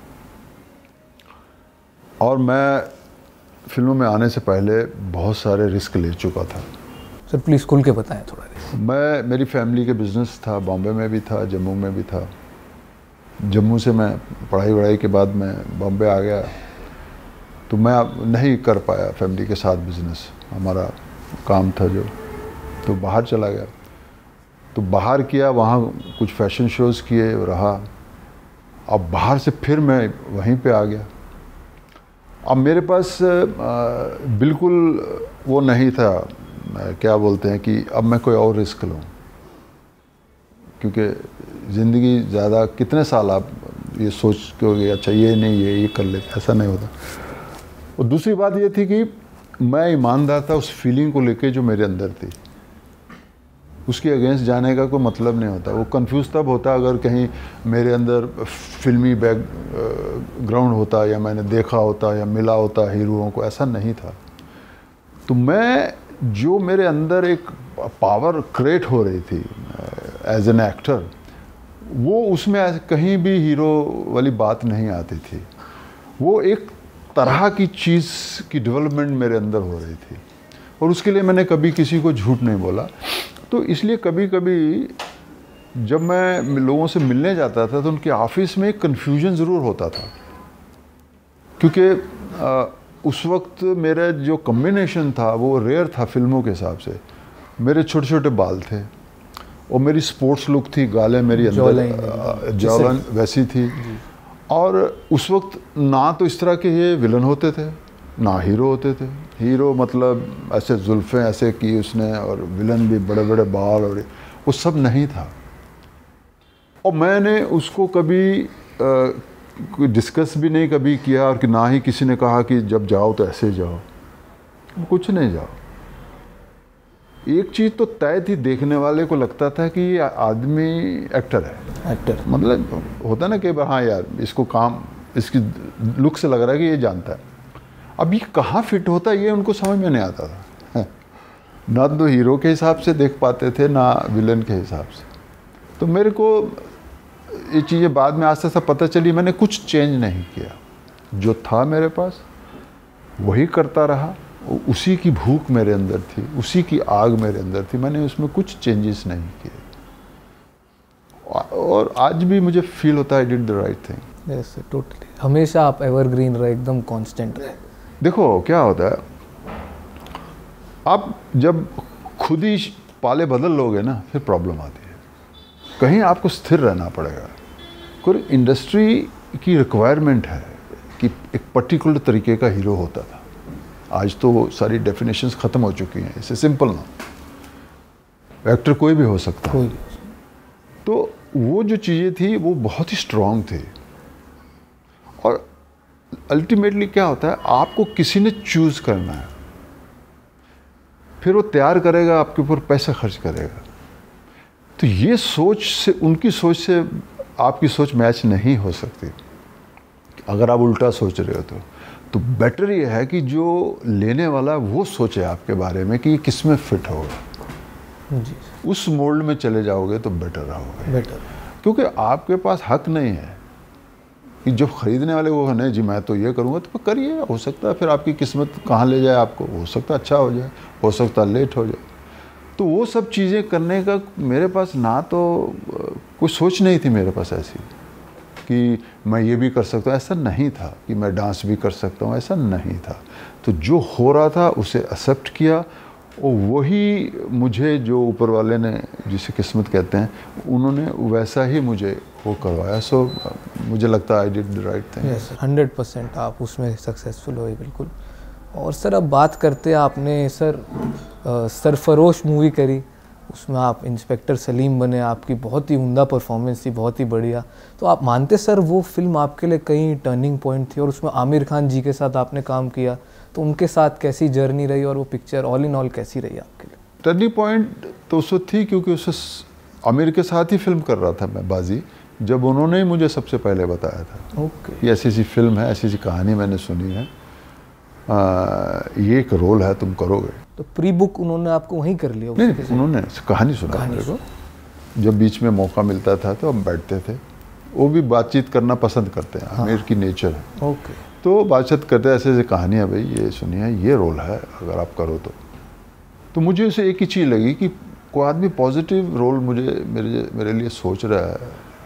S1: और मैं फिल्मों में आने से पहले बहुत सारे रिस्क ले चुका था।
S2: सर प्लीज़ खुल के बताएं थोड़ा।
S1: मेरी फैमिली के बिज़नेस था, बॉम्बे में भी था, जम्मू में भी था। जम्मू से मैं पढ़ाई के बाद मैं बॉम्बे आ गया, तो मैं नहीं कर पाया फैमिली के साथ बिज़नेस, हमारा काम था जो, तो बाहर चला गया। तो बाहर किया, वहाँ कुछ फैशन शोज़ किए, रहा। अब बाहर से फिर मैं वहीं पे आ गया। अब मेरे पास बिल्कुल वो नहीं था, क्या बोलते हैं कि अब मैं कोई और रिस्क लूँ, क्योंकि ज़िंदगी ज़्यादा कितने साल आप ये सोच के अच्छा ये नहीं ये कर लेते, ऐसा नहीं होता। और दूसरी बात ये थी कि मैं ईमानदार था उस फीलिंग को लेके जो मेरे अंदर थी, उसके अगेंस्ट जाने का कोई मतलब नहीं होता। वो कंफ्यूज तब होता अगर कहीं मेरे अंदर फिल्मी बैकग्राउंड होता, या मैंने देखा होता या मिला होता हीरोओं को, ऐसा नहीं था। तो मैं जो मेरे अंदर एक पावर क्रिएट हो रही थी एज एन एक्टर, वो उसमें कहीं भी हीरो वाली बात नहीं आती थी। वो एक तरह की चीज़ की डेवलपमेंट मेरे अंदर हो रही थी, और उसके लिए मैंने कभी किसी को झूठ नहीं बोला। तो इसलिए कभी कभी जब मैं लोगों से मिलने जाता था तो उनके ऑफिस में एक कन्फ्यूजन ज़रूर होता था, क्योंकि उस वक्त मेरा जो कॉम्बिनेशन था वो रेयर था फिल्मों के हिसाब से। मेरे छोटे छोटे बाल थे और मेरी स्पोर्ट्स लुक थी, गालें मेरी अंदर जॉलन वैसी थी। और उस वक्त ना तो इस तरह के ये विलन होते थे, ना हीरो होते थे। हीरो मतलब ऐसे जुल्फ़ें ऐसे की उसने, और विलन भी बड़े बड़े बाल, और वो सब नहीं था। और मैंने उसको कभी कोई डिस्कस भी नहीं कभी किया, और कि ना ही किसी ने कहा कि जब जाओ तो ऐसे जाओ, कुछ नहीं जाओ। एक चीज़ तो तय थी, देखने वाले को लगता था कि ये आदमी एक्टर है।
S2: एक्टर
S1: मतलब होता ना कि हाँ यार इसको काम, इसकी लुक से लग रहा है कि ये जानता है। अब ये कहाँ फिट होता है ये उनको समझ में नहीं आता था। ना तो हीरो के हिसाब से देख पाते थे, ना विलन के हिसाब से। तो मेरे को ये चीज़ें बाद में आस्ते आस्ते पता चली। मैंने कुछ चेंज नहीं किया, जो था मेरे पास वही करता रहा। उसी की भूख मेरे अंदर थी, उसी की आग मेरे अंदर थी, मैंने उसमें कुछ चेंजेस नहीं किए। और आज भी मुझे फील होता है I did the right thing.
S2: Yes totally. हमेशा आप एवरग्रीन रहे, एकदम कांस्टेंट रहे।
S1: देखो क्या होता है, आप जब खुद ही पाले बदल लोगे ना, फिर प्रॉब्लम आती है। कहीं आपको स्थिर रहना पड़ेगा। कोई इंडस्ट्री की रिक्वायरमेंट है कि एक पर्टिकुलर तरीके का हीरो होता था। आज तो सारी डेफिनेशंस ख़त्म हो चुकी हैं। इसे सिंपल ना, एक्टर कोई भी हो सकता है। तो वो जो चीज़ें थी वो बहुत ही स्ट्रॉन्ग थी। और अल्टीमेटली क्या होता है, आपको किसी ने चूज़ करना है, फिर वो तैयार करेगा, आपके ऊपर पैसा खर्च करेगा। तो ये सोच से, उनकी सोच से आपकी सोच मैच नहीं हो सकती। अगर आप उल्टा सोच रहे हो तो बेटर ये है कि जो लेने वाला वो सोचे आपके बारे में कि किस में फिट होगा जी। उस मोल्ड में चले जाओगे तो बेटर रहोगे।
S2: बेटर,
S1: क्योंकि आपके पास हक नहीं है कि जो खरीदने वाले वो नहीं जी मैं तो ये करूँगा, तो करिए। हो सकता है फिर आपकी किस्मत कहाँ ले जाए आपको, हो सकता है अच्छा हो जाए, हो सकता है लेट हो जाए। तो वो सब चीज़ें करने का मेरे पास ना तो कोई सोच नहीं थी मेरे पास ऐसी कि मैं ये भी कर सकता हूँ। ऐसा नहीं था कि मैं डांस भी कर सकता हूँ, ऐसा नहीं था। तो जो हो रहा था उसे एक्सेप्ट किया, और वही मुझे जो ऊपर वाले ने, जिसे किस्मत कहते हैं, उन्होंने वैसा ही मुझे वो करवाया। सो मुझे लगता है I did the right thing.
S2: Yes 100% आप उसमें सक्सेसफुल हुए बिल्कुल। और सर अब बात करते हैं, आपने सर सरफरोश मूवी करी, उसमें आप इंस्पेक्टर सलीम बने, आपकी बहुत ही उम्दा परफॉर्मेंस थी, बहुत ही बढ़िया। तो आप मानते सर वो फिल्म आपके लिए कहीं टर्निंग पॉइंट थी? और उसमें आमिर खान जी के साथ आपने काम किया, तो उनके साथ कैसी जर्नी रही और वो पिक्चर ऑल इन ऑल कैसी रही आपके लिए?
S1: टर्निंग पॉइंट तो उस वक्त थी क्योंकि उस आमिर के साथ ही फिल्म कर रहा था मैं, बाजी, जब उन्होंने ही मुझे सबसे पहले बताया था।
S2: ओके।
S1: ये ऐसी ऐसी फिल्म है, ऐसी ऐसी कहानी मैंने सुनी है, ये एक रोल है, तुम करोगे।
S2: तो प्री बुक उन्होंने आपको वहीं कर लिया?
S1: नहीं, उन्होंने कहानी सुना मेरे को। जब बीच में मौका मिलता था तो हम बैठते थे। वो भी बातचीत करना पसंद करते हैं, आमिर की नेचर है।
S2: ओके।
S1: तो बातचीत करते ऐसे ऐसे कहानी है, भाई ये सुनिए, ये रोल है, अगर आप करो तो मुझे उसे एक ही चीज़ लगी कि कोई आदमी पॉजिटिव रोल मुझे मेरे लिए सोच रहा है।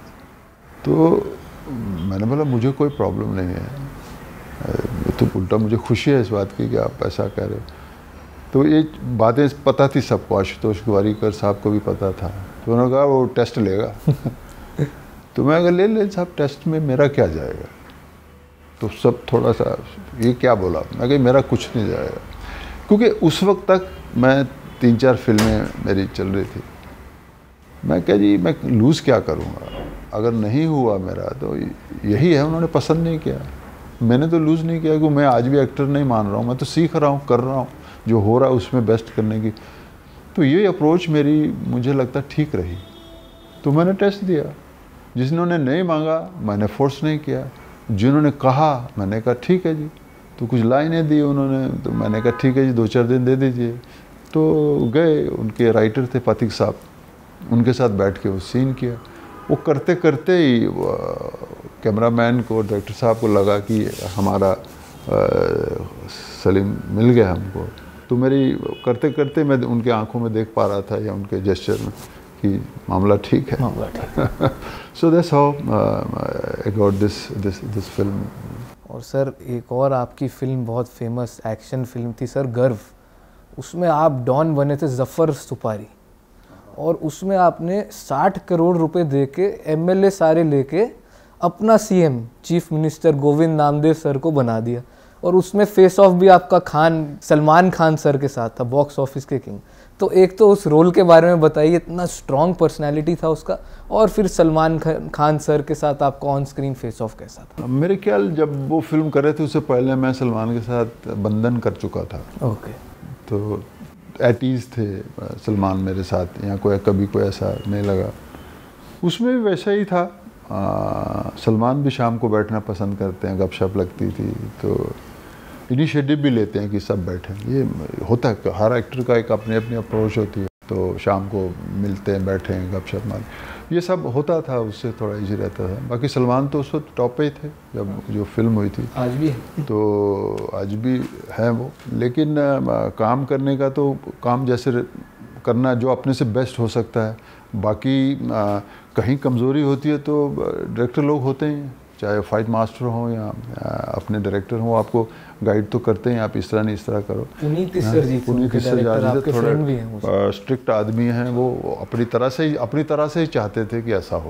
S1: तो मैंने बोला मुझे कोई प्रॉब्लम नहीं है, तो उल्टा मुझे खुशी है इस बात की कि आप ऐसा कह रहे हो। तो ये बातें पता थी सबको, आशुतोष गोवारीकर साहब को भी पता था। तो उन्होंने कहा वो टेस्ट लेगा। तो मैं अगर ले साहब, टेस्ट में मेरा क्या जाएगा? तो सब थोड़ा सा ये क्या बोला, मैं कहा मेरा कुछ नहीं जाएगा। क्योंकि उस वक्त तक मैं 3-4 फिल्में मेरी चल रही थी। मैं क्या जी, मैं लूज़ क्या करूँगा? अगर नहीं हुआ मेरा तो यही है, उन्होंने पसंद नहीं किया। मैंने तो लूज़ नहीं किया, क्योंकि मैं आज भी एक्टर नहीं मान रहा हूँ, मैं तो सीख रहा हूँ, कर रहा हूँ, जो हो रहा है उसमें बेस्ट करने की। तो ये अप्रोच मेरी मुझे लगता ठीक रही। तो मैंने टेस्ट दिया। जिन्होंने नहीं मांगा मैंने फोर्स नहीं किया, जिन्होंने कहा मैंने कहा ठीक है जी। तो कुछ लाइनें दी उन्होंने, तो मैंने कहा ठीक है जी 2-4 दिन दे दीजिए। तो गए, उनके राइटर थे पथिक साहब, उनके साथ बैठ के वो सीन किया। वो करते करते ही कैमरामैन को, डायरेक्टर साहब को लगा कि हमारा सलीम मिल गया हमको। तो मेरी करते करते मैं उनके आंखों में देख पा रहा था या उनके जेस्चर में कि मामला ठीक है। So that's how I got this film.
S2: और सर एक और आपकी फिल्म बहुत फेमस एक्शन फिल्म थी सर, गर्व। उसमें आप डॉन बने थे जफ़र सुपारी, और उसमें आपने 60 करोड़ रुपए दे के MLA सारे लेके अपना CM chief minister Govind Namdev sir को बना दिया। और उसमें फेस ऑफ भी आपका सलमान खान सर के साथ था, बॉक्स ऑफिस के किंग। तो एक तो उस रोल के बारे में बताइए, इतना स्ट्रॉन्ग पर्सनैलिटी था उसका, और फिर सलमान खान सर के साथ आपका ऑन स्क्रीन फेस ऑफ कैसा था?
S1: मेरे ख्याल जब वो फिल्म कर रहे थे उससे पहले मैं सलमान के साथ बंधन कर चुका था।
S2: ओके।
S1: तो एट ईज़ थे सलमान मेरे साथ, या कभी कोई ऐसा नहीं लगा। उसमें भी वैसा ही था। सलमान भी शाम को बैठना पसंद करते हैं, गपशप लगती थी, तो इनिशिएटिव भी लेते हैं कि सब बैठें। ये होता है, हर एक्टर का एक अपनी अपनी अप्रोच होती है। तो शाम को मिलते हैं, बैठें, गपशप मारें, ये सब होता था। उससे थोड़ा इजी रहता था। बाकी सलमान तो उस वक्त टॉप पे ही थे जब जो फिल्म हुई थी।
S2: आज भी है?
S1: तो आज भी है वो। लेकिन काम करने का तो काम जैसे करना जो अपने से बेस्ट हो सकता है। बाकी कहीं कमज़ोरी होती है तो डायरेक्टर लोग होते हैं, चाहे फाइट मास्टर हो या अपने डायरेक्टर हो, आपको गाइड तो करते हैं, आप इस तरह नहीं इस तरह करो।
S2: पुनीत सर जी
S1: थोड़ा स्ट्रिक्ट आदमी हैं, वो अपनी तरह से ही चाहते थे कि ऐसा हो।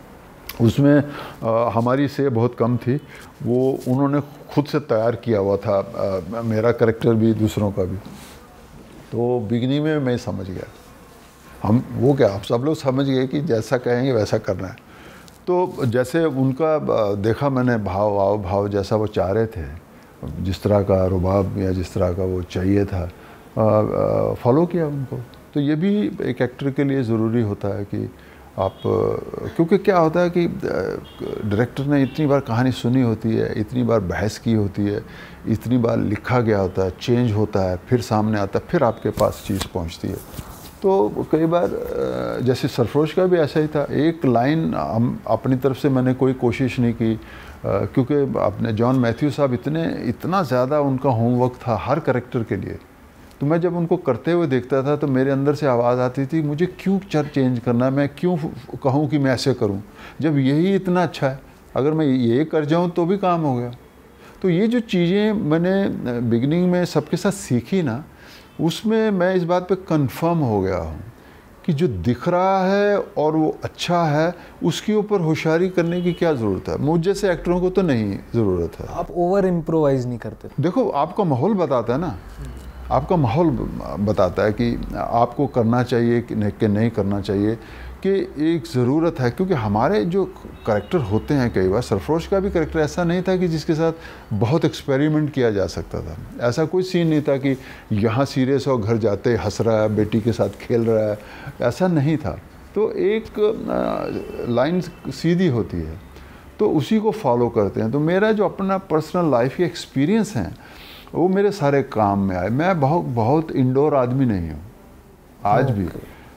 S1: उसमें हमारी से बहुत कम थी। वो उन्होंने खुद से तैयार किया हुआ था, मेरा कैरेक्टर भी दूसरों का भी। तो बिगनिंग में मैं समझ गया, हम वो क्या आप सब लोग समझ गए कि जैसा कहेंगे वैसा करना है। तो जैसे उनका देखा मैंने, भाव जैसा वो चाह रहे थे, जिस तरह का रुबाब या जिस तरह का वो चाहिए था, फॉलो किया उनको। तो ये भी एक एक्टर के लिए ज़रूरी होता है कि आप, क्योंकि क्या होता है कि डायरेक्टर ने इतनी बार कहानी सुनी होती है, इतनी बार बहस की होती है, इतनी बार लिखा गया होता है, चेंज होता है, फिर सामने आता है, फिर आपके पास चीज़ पहुंचती है। तो कई बार जैसे सरफरोश का भी ऐसा ही था। एक लाइन हम अपनी तरफ से मैंने कोई कोशिश नहीं की, क्योंकि अपने जॉन मैथ्यू साहब इतना ज़्यादा उनका होमवर्क था हर कैरेक्टर के लिए। तो मैं जब उनको करते हुए देखता था तो मेरे अंदर से आवाज़ आती थी, मुझे क्यों चेंज करना है, मैं क्यों कहूँ कि मैं ऐसे करूँ जब यही इतना अच्छा है। अगर मैं ये कर जाऊँ तो भी काम हो गया। तो ये जो चीज़ें मैंने बिगिनिंग में सबके साथ सीखी ना, उसमें मैं इस बात पे कंफर्म हो गया हूँ कि जो दिख रहा है और वो अच्छा है, उसके ऊपर होशियारी करने की क्या ज़रूरत है। मुझ जैसे एक्टरों को तो नहीं ज़रूरत है।
S2: आप ओवर इम्प्रोवाइज नहीं करते?
S1: देखो, आपका माहौल बताता है ना, आपका माहौल बताता है कि आपको करना चाहिए कि नहीं करना चाहिए, कि एक ज़रूरत है। क्योंकि हमारे जो करैक्टर होते हैं, कई बार सरफरोश का भी करैक्टर ऐसा नहीं था कि जिसके साथ बहुत एक्सपेरिमेंट किया जा सकता था। ऐसा कोई सीन नहीं था कि यहाँ सीरियस हो, घर जाते हंस रहा है, बेटी के साथ खेल रहा है, ऐसा नहीं था। तो एक लाइन सीधी होती है, तो उसी को फॉलो करते हैं। तो मेरा जो अपना पर्सनल लाइफ के एक्सपीरियंस हैं वो मेरे सारे काम में आए। मैं बहुत इंडोर आदमी नहीं हूँ आज भी।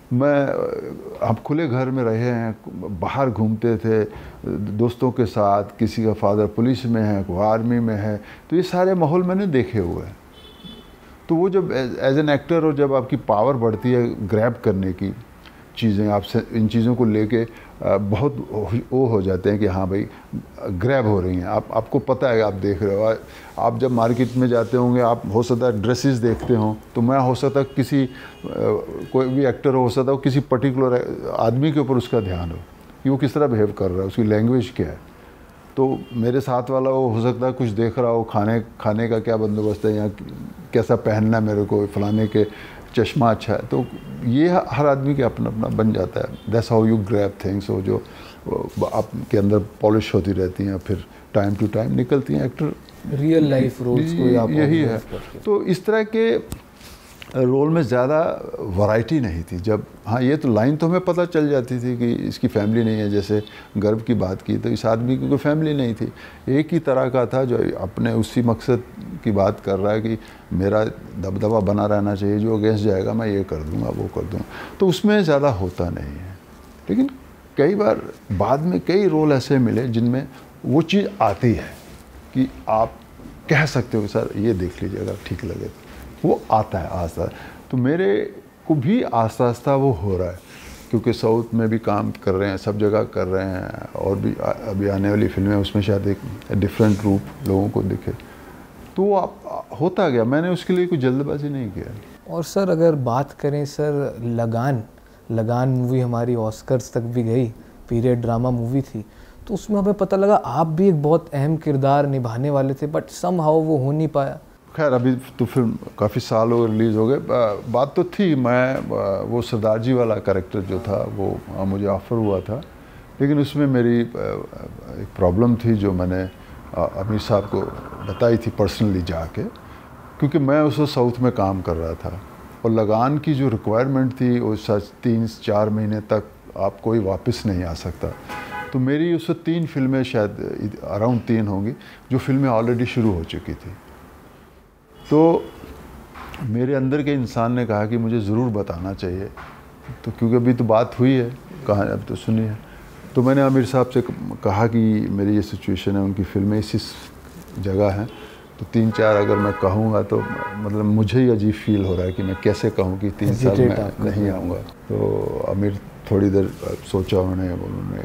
S1: मैं हम खुले घर में रहे हैं, बाहर घूमते थे दोस्तों के साथ, किसी का फादर पुलिस में है, कोई आर्मी में है, तो ये सारे माहौल मैंने देखे हुए हैं। तो वो जब एज एन एक्टर और जब आपकी पावर बढ़ती है ग्रैब करने की चीज़ें, आपसे इन चीज़ों को लेके बहुत वो हो जाते हैं कि हाँ भाई ग्रैब हो रही हैं। आपको पता है, आप देख रहे हो। आप जब मार्केट में जाते होंगे, आप हो सकता है ड्रेसेस देखते हो, तो मैं हो सकता है किसी कोई भी एक्टर हो सकता है किसी पर्टिकुलर आदमी के ऊपर उसका ध्यान हो कि वो किस तरह बिहेव कर रहा है, उसकी लैंग्वेज क्या है। तो मेरे साथ वाला वो हो सकता है कुछ देख रहा हो, खाने का क्या बंदोबस्त है, या कैसा पहनना है मेरे को, फलाने के चश्मा अच्छा है। तो ये हर आदमी के अपना अपना बन जाता है। That's how you grab things. वो जो आपके अंदर पॉलिश होती रहती हैं, फिर टाइम टू टाइम निकलती हैं। एक्टर
S2: रियल लाइफ रोल्स को आप
S1: यही है। तो इस तरह के रोल में ज़्यादा वैरायटी नहीं थी। जब हाँ, ये तो लाइन तो हमें पता चल जाती थी कि इसकी फैमिली नहीं है। जैसे गर्व की बात की तो इस आदमी की कोई फैमिली नहीं थी, एक ही तरह का था जो अपने उसी मकसद की बात कर रहा है कि मेरा दबदबा बना रहना चाहिए, जो अगेंस्ट जाएगा मैं ये कर दूंगा वो कर दूंगा, तो उसमें ज़्यादा होता नहीं है। लेकिन कई बार बाद में कई रोल ऐसे मिले जिनमें वो चीज़ आती है कि आप कह सकते हो कि सर ये देख लीजिए अगर ठीक लगे, तो वो आता है आस्ता। तो मेरे को भी आस्ता आस्ता वो हो रहा है, क्योंकि साउथ में भी काम कर रहे हैं, सब जगह कर रहे हैं, और भी अभी आने वाली फिल्में उसमें शायद एक डिफरेंट रूप लोगों को दिखे, तो वो होता गया। मैंने उसके लिए कोई जल्दबाजी नहीं किया।
S2: और सर अगर बात करें सर लगान मूवी हमारी ऑस्कर्स तक भी गई, पीरियड ड्रामा मूवी थी, तो उसमें हमें पता लगा आप भी एक बहुत अहम किरदार निभाने वाले थे, बट समहाउ वो हो नहीं पाया।
S1: खैर अभी तो फिल्म काफ़ी साल हो रिलीज़ हो गए। बात तो थी, मैं वो सरदार जी वाला कैरेक्टर जो था वो मुझे ऑफ़र हुआ था, लेकिन उसमें मेरी एक प्रॉब्लम थी जो मैंने आमिर साहब को बताई थी पर्सनली जाके, क्योंकि मैं उस वक्त साउथ में काम कर रहा था और लगान की जो रिक्वायरमेंट थी वो सच 3-4 महीने तक आप कोई वापस नहीं आ सकता। तो मेरी उस वक्त 3 फिल्में, शायद अराउंड 3 होंगी, जो फिल्में ऑलरेडी शुरू हो चुकी थी। तो मेरे अंदर के इंसान ने कहा कि मुझे ज़रूर बताना चाहिए, तो क्योंकि अभी तो बात हुई है, कहानी अब तो सुनी है। तो मैंने आमिर साहब से कहा कि मेरी ये सिचुएशन है, उनकी फिल्में इसी जगह हैं, तो 3-4 अगर मैं कहूँगा तो मतलब मुझे ही अजीब फील हो रहा है कि मैं कैसे कहूँ कि 3 साल में नहीं आऊँगा। तो आमिर थोड़ी देर सोचा, उन्होंने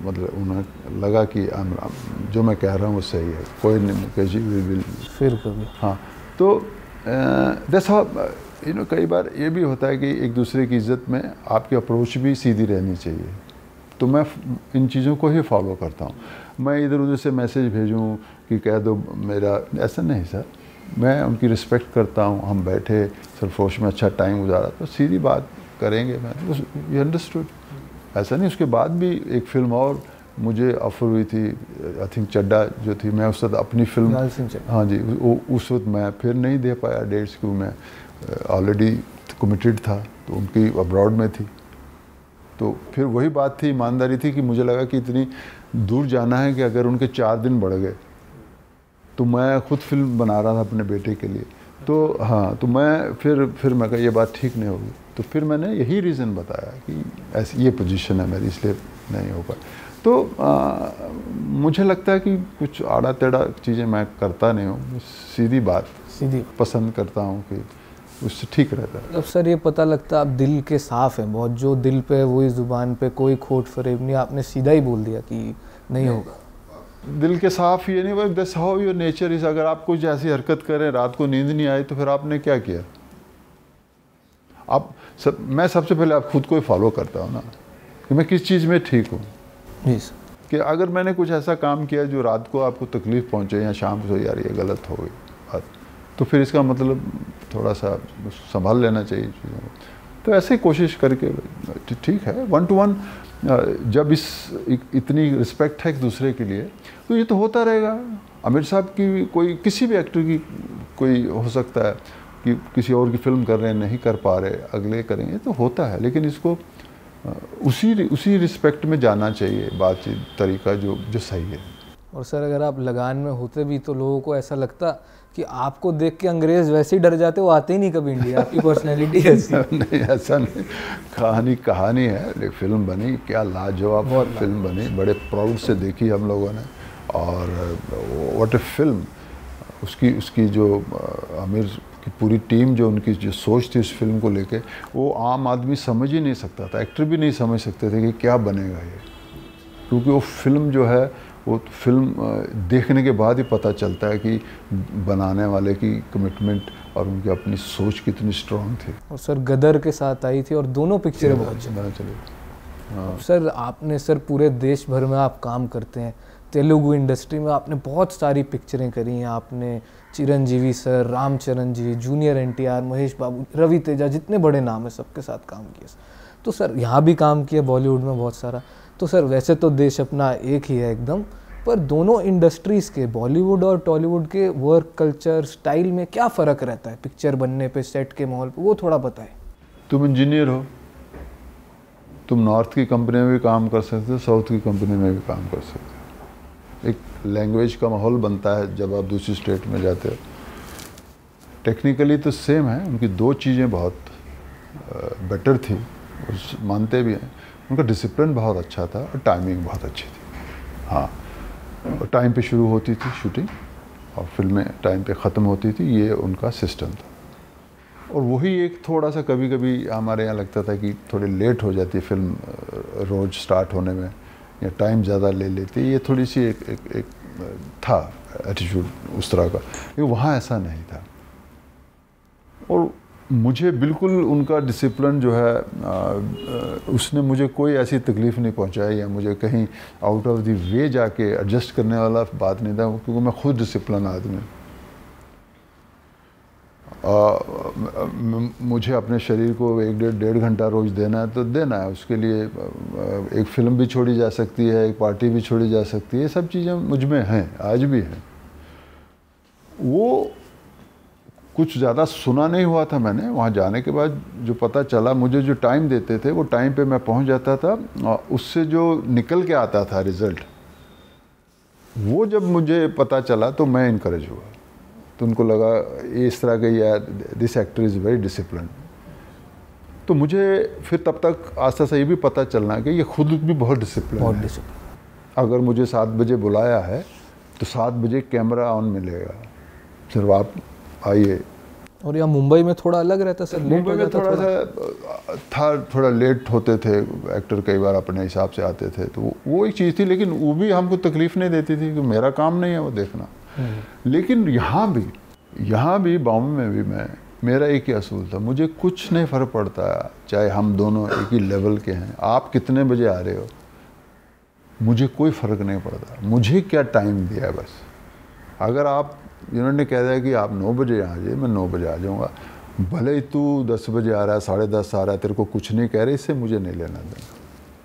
S1: मतलब लगा कि जो मैं कह रहा हूँ वो सही है, कोई नहीं
S2: फिर कभी।
S1: हाँ, तो दैट्स हाउ कई बार ये भी होता है कि एक दूसरे की इज़्ज़त में आपकी अप्रोच भी सीधी रहनी चाहिए। तो मैं इन चीज़ों को ही फॉलो करता हूँ। मैं इधर उधर से मैसेज भेजूँ कि कह दो मेरा, ऐसा नहीं सर, मैं उनकी रिस्पेक्ट करता हूँ। हम बैठे सरफरोश में अच्छा टाइम गुजारा, तो सीधी बात करेंगे। मैं यू अंडरस्टूड, ऐसा नहीं। उसके बाद भी एक फ़िल्म और मुझे ऑफ़र हुई थी, आई थिंक चड्डा जो थी, मैं उस वक्त अपनी फिल्म, हाँ जी, उस वक्त मैं फिर नहीं दे पाया डेट्स, क्यों मैं ऑलरेडी कमिटेड था, तो उनकी अब्रॉड में थी। तो फिर वही बात थी, ईमानदारी थी कि मुझे लगा कि इतनी दूर जाना है कि अगर उनके 4 दिन बढ़ गए, तो मैं खुद फिल्म बना रहा था अपने बेटे के लिए, तो हाँ, तो मैं फिर मैं कहा ये बात ठीक नहीं होगी। तो फिर मैंने यही रीज़न बताया कि ऐसी ये पोजीशन है मेरी, इसलिए नहीं हो पाया। तो मुझे लगता है कि कुछ आड़ा टेढ़ा चीज़ें मैं करता नहीं हूँ, सीधी बात पसंद करता हूँ कि उससे ठीक रहता है।
S2: अब सर ये पता लगता है आप दिल के साफ़ हैं बहुत, जो दिल पे वही ज़ुबान पे, कोई खोट फरेब नहीं, आपने सीधा ही बोल दिया कि नहीं होगा।
S1: दिल के साफ ये नहीं, बस that's how your nature is. अगर आप कुछ ऐसी हरकत करें, रात को नींद नहीं आई, तो फिर आपने क्या किया? मैं सबसे पहले आप खुद को ही फॉलो करता हूँ ना, कि मैं किस चीज़ में ठीक हूँ।
S2: जी सर।
S1: कि अगर मैंने कुछ ऐसा काम किया जो रात को आपको तकलीफ़ पहुँचे, या शाम को यार ये गलत हो गई बात, तो फिर इसका मतलब थोड़ा सा संभाल लेना चाहिए चीज़ों को। तो ऐसे कोशिश करके ठीक है, 1 to 1 जब इतनी रिस्पेक्ट है एक दूसरे के लिए, तो ये तो होता रहेगा। आमिर साहब की कोई, किसी भी एक्टर की कोई हो सकता है कि किसी और की फिल्म कर रहे हैं, नहीं कर पा रहे, अगले करेंगे, तो होता है। लेकिन इसको उसी रिस्पेक्ट में जाना चाहिए, बातचीत तरीका जो सही है।
S2: और सर अगर आप लगान में होते भी तो लोगों को ऐसा लगता कि आपको देख के अंग्रेज वैसे ही डर जाते, वो आते ही नहीं कभी इंडिया, आपकी पर्सनैलिटी ऐसी।
S1: नहीं, ऐसा नहीं, कहानी है। फिल्म बनी, क्या लाजवाब फिल्म बनी, बड़े प्राउड से देखी हम लोगों ने। और व्हाट ए फिल्म, उसकी जो आमिर की पूरी टीम, जो उनकी जो सोच थी उस फिल्म को लेके, वो आम आदमी समझ ही नहीं सकता था, एक्टर भी नहीं समझ सकते थे कि क्या बनेगा ये। क्योंकि वो फिल्म जो है, वो फिल्म देखने के बाद ही पता चलता है कि बनाने वाले की कमिटमेंट और उनकी अपनी सोच कितनी स्ट्रांग थी।
S2: और सर गदर के साथ आई थी, और दोनों पिक्चरें बहुत चली। हाँ। सर आपने सर पूरे देश भर में आप काम करते हैं, तेलुगु इंडस्ट्री में आपने बहुत सारी पिक्चरें करी हैं। आपने Chiranjeevi sir, Ram Charan ji, junior NTR, Mahesh Babu, Ravi Teja, जितने बड़े नाम हैं सबके साथ काम किया। तो सर यहाँ भी काम किया बॉलीवुड में बहुत सारा। तो सर वैसे तो देश अपना एक ही है एकदम, पर दोनों इंडस्ट्रीज़ के, बॉलीवुड और टॉलीवुड के वर्क कल्चर, स्टाइल में क्या फ़र्क रहता है पिक्चर बनने पे, सेट के माहौल पे, वो थोड़ा बताएं।
S1: तुम इंजीनियर हो, तुम नॉर्थ की कंपनी में भी काम कर सकते हो, साउथ की कंपनी में भी काम कर सकते हो। एक लैंग्वेज का माहौल बनता है जब आप दूसरी स्टेट में जाते हो। टेक्निकली तो सेम है, उनकी दो चीज़ें बहुत बेटर थी, उस मानते भी हैं। उनका डिसिप्लिन बहुत अच्छा था और टाइमिंग बहुत अच्छी थी। हाँ, टाइम पे शुरू होती थी शूटिंग और फिल्में टाइम पे ख़त्म होती थी, ये उनका सिस्टम था। और वही एक थोड़ा सा कभी कभी हमारे यहाँ लगता था कि थोड़ी लेट हो जाती है फिल्म रोज़ स्टार्ट होने में, या टाइम ज़्यादा ले लेती है, ये थोड़ी सी एक था एटीट्यूड उस तरह का, लेकिन वहाँ ऐसा नहीं था। और मुझे बिल्कुल उनका डिसिप्लिन जो है उसने मुझे कोई ऐसी तकलीफ़ नहीं पहुंचाई या मुझे कहीं आउट ऑफ द वे जाके एडजस्ट करने वाला बात नहीं था, क्योंकि मैं खुद डिसिप्लिन आदमी हूँ। मुझे अपने शरीर को 1-1.5 घंटा रोज़ देना है तो देना है, उसके लिए एक फ़िल्म भी छोड़ी जा सकती है, एक पार्टी भी छोड़ी जा सकती है, ये सब चीज़ें मुझ में हैं, आज भी हैं। वो कुछ ज़्यादा सुना नहीं हुआ था मैंने, वहाँ जाने के बाद जो पता चला, मुझे जो टाइम देते थे वो टाइम पे मैं पहुँच जाता था, उससे जो निकल के आता था रिज़ल्ट, वो जब मुझे पता चला तो मैं इनकरेज हुआ। तो उनको लगा इस तरह का, यार this actor is very discipline. तो मुझे फिर तब तक आस्ता सा ये भी पता चलना कि ये खुद भी बहुत डिसिप्लिन है। अगर मुझे 7 बजे बुलाया है तो 7 बजे कैमरा ऑन मिलेगा, सिर्फ आप आइए।
S2: और यहाँ मुंबई में थोड़ा अलग रहता सर,
S1: मुंबई में थोड़ा सा था, थोड़ा लेट होते थे एक्टर, कई बार अपने हिसाब से आते थे, तो वो एक चीज़ थी, लेकिन वो भी हमको तकलीफ़ नहीं देती थी कि मेरा काम नहीं है वो देखना। लेकिन यहाँ भी बॉम्बे में भी मेरा एक ही असूल था, मुझे कुछ नहीं फ़र्क पड़ता चाहे हम दोनों एक ही लेवल के हैं, आप कितने बजे आ रहे हो, मुझे कोई फ़र्क नहीं पड़ता, मुझे क्या टाइम दिया है बस। अगर आप इन्होंने कह दिया कि आप 9 बजे आ जाइए, मैं 9 बजे आ जाऊँगा, भले ही तू 10 बजे आ रहा है, 10:30 आ रहा है, तेरे को कुछ नहीं कह रहे, इससे मुझे नहीं लेना देना।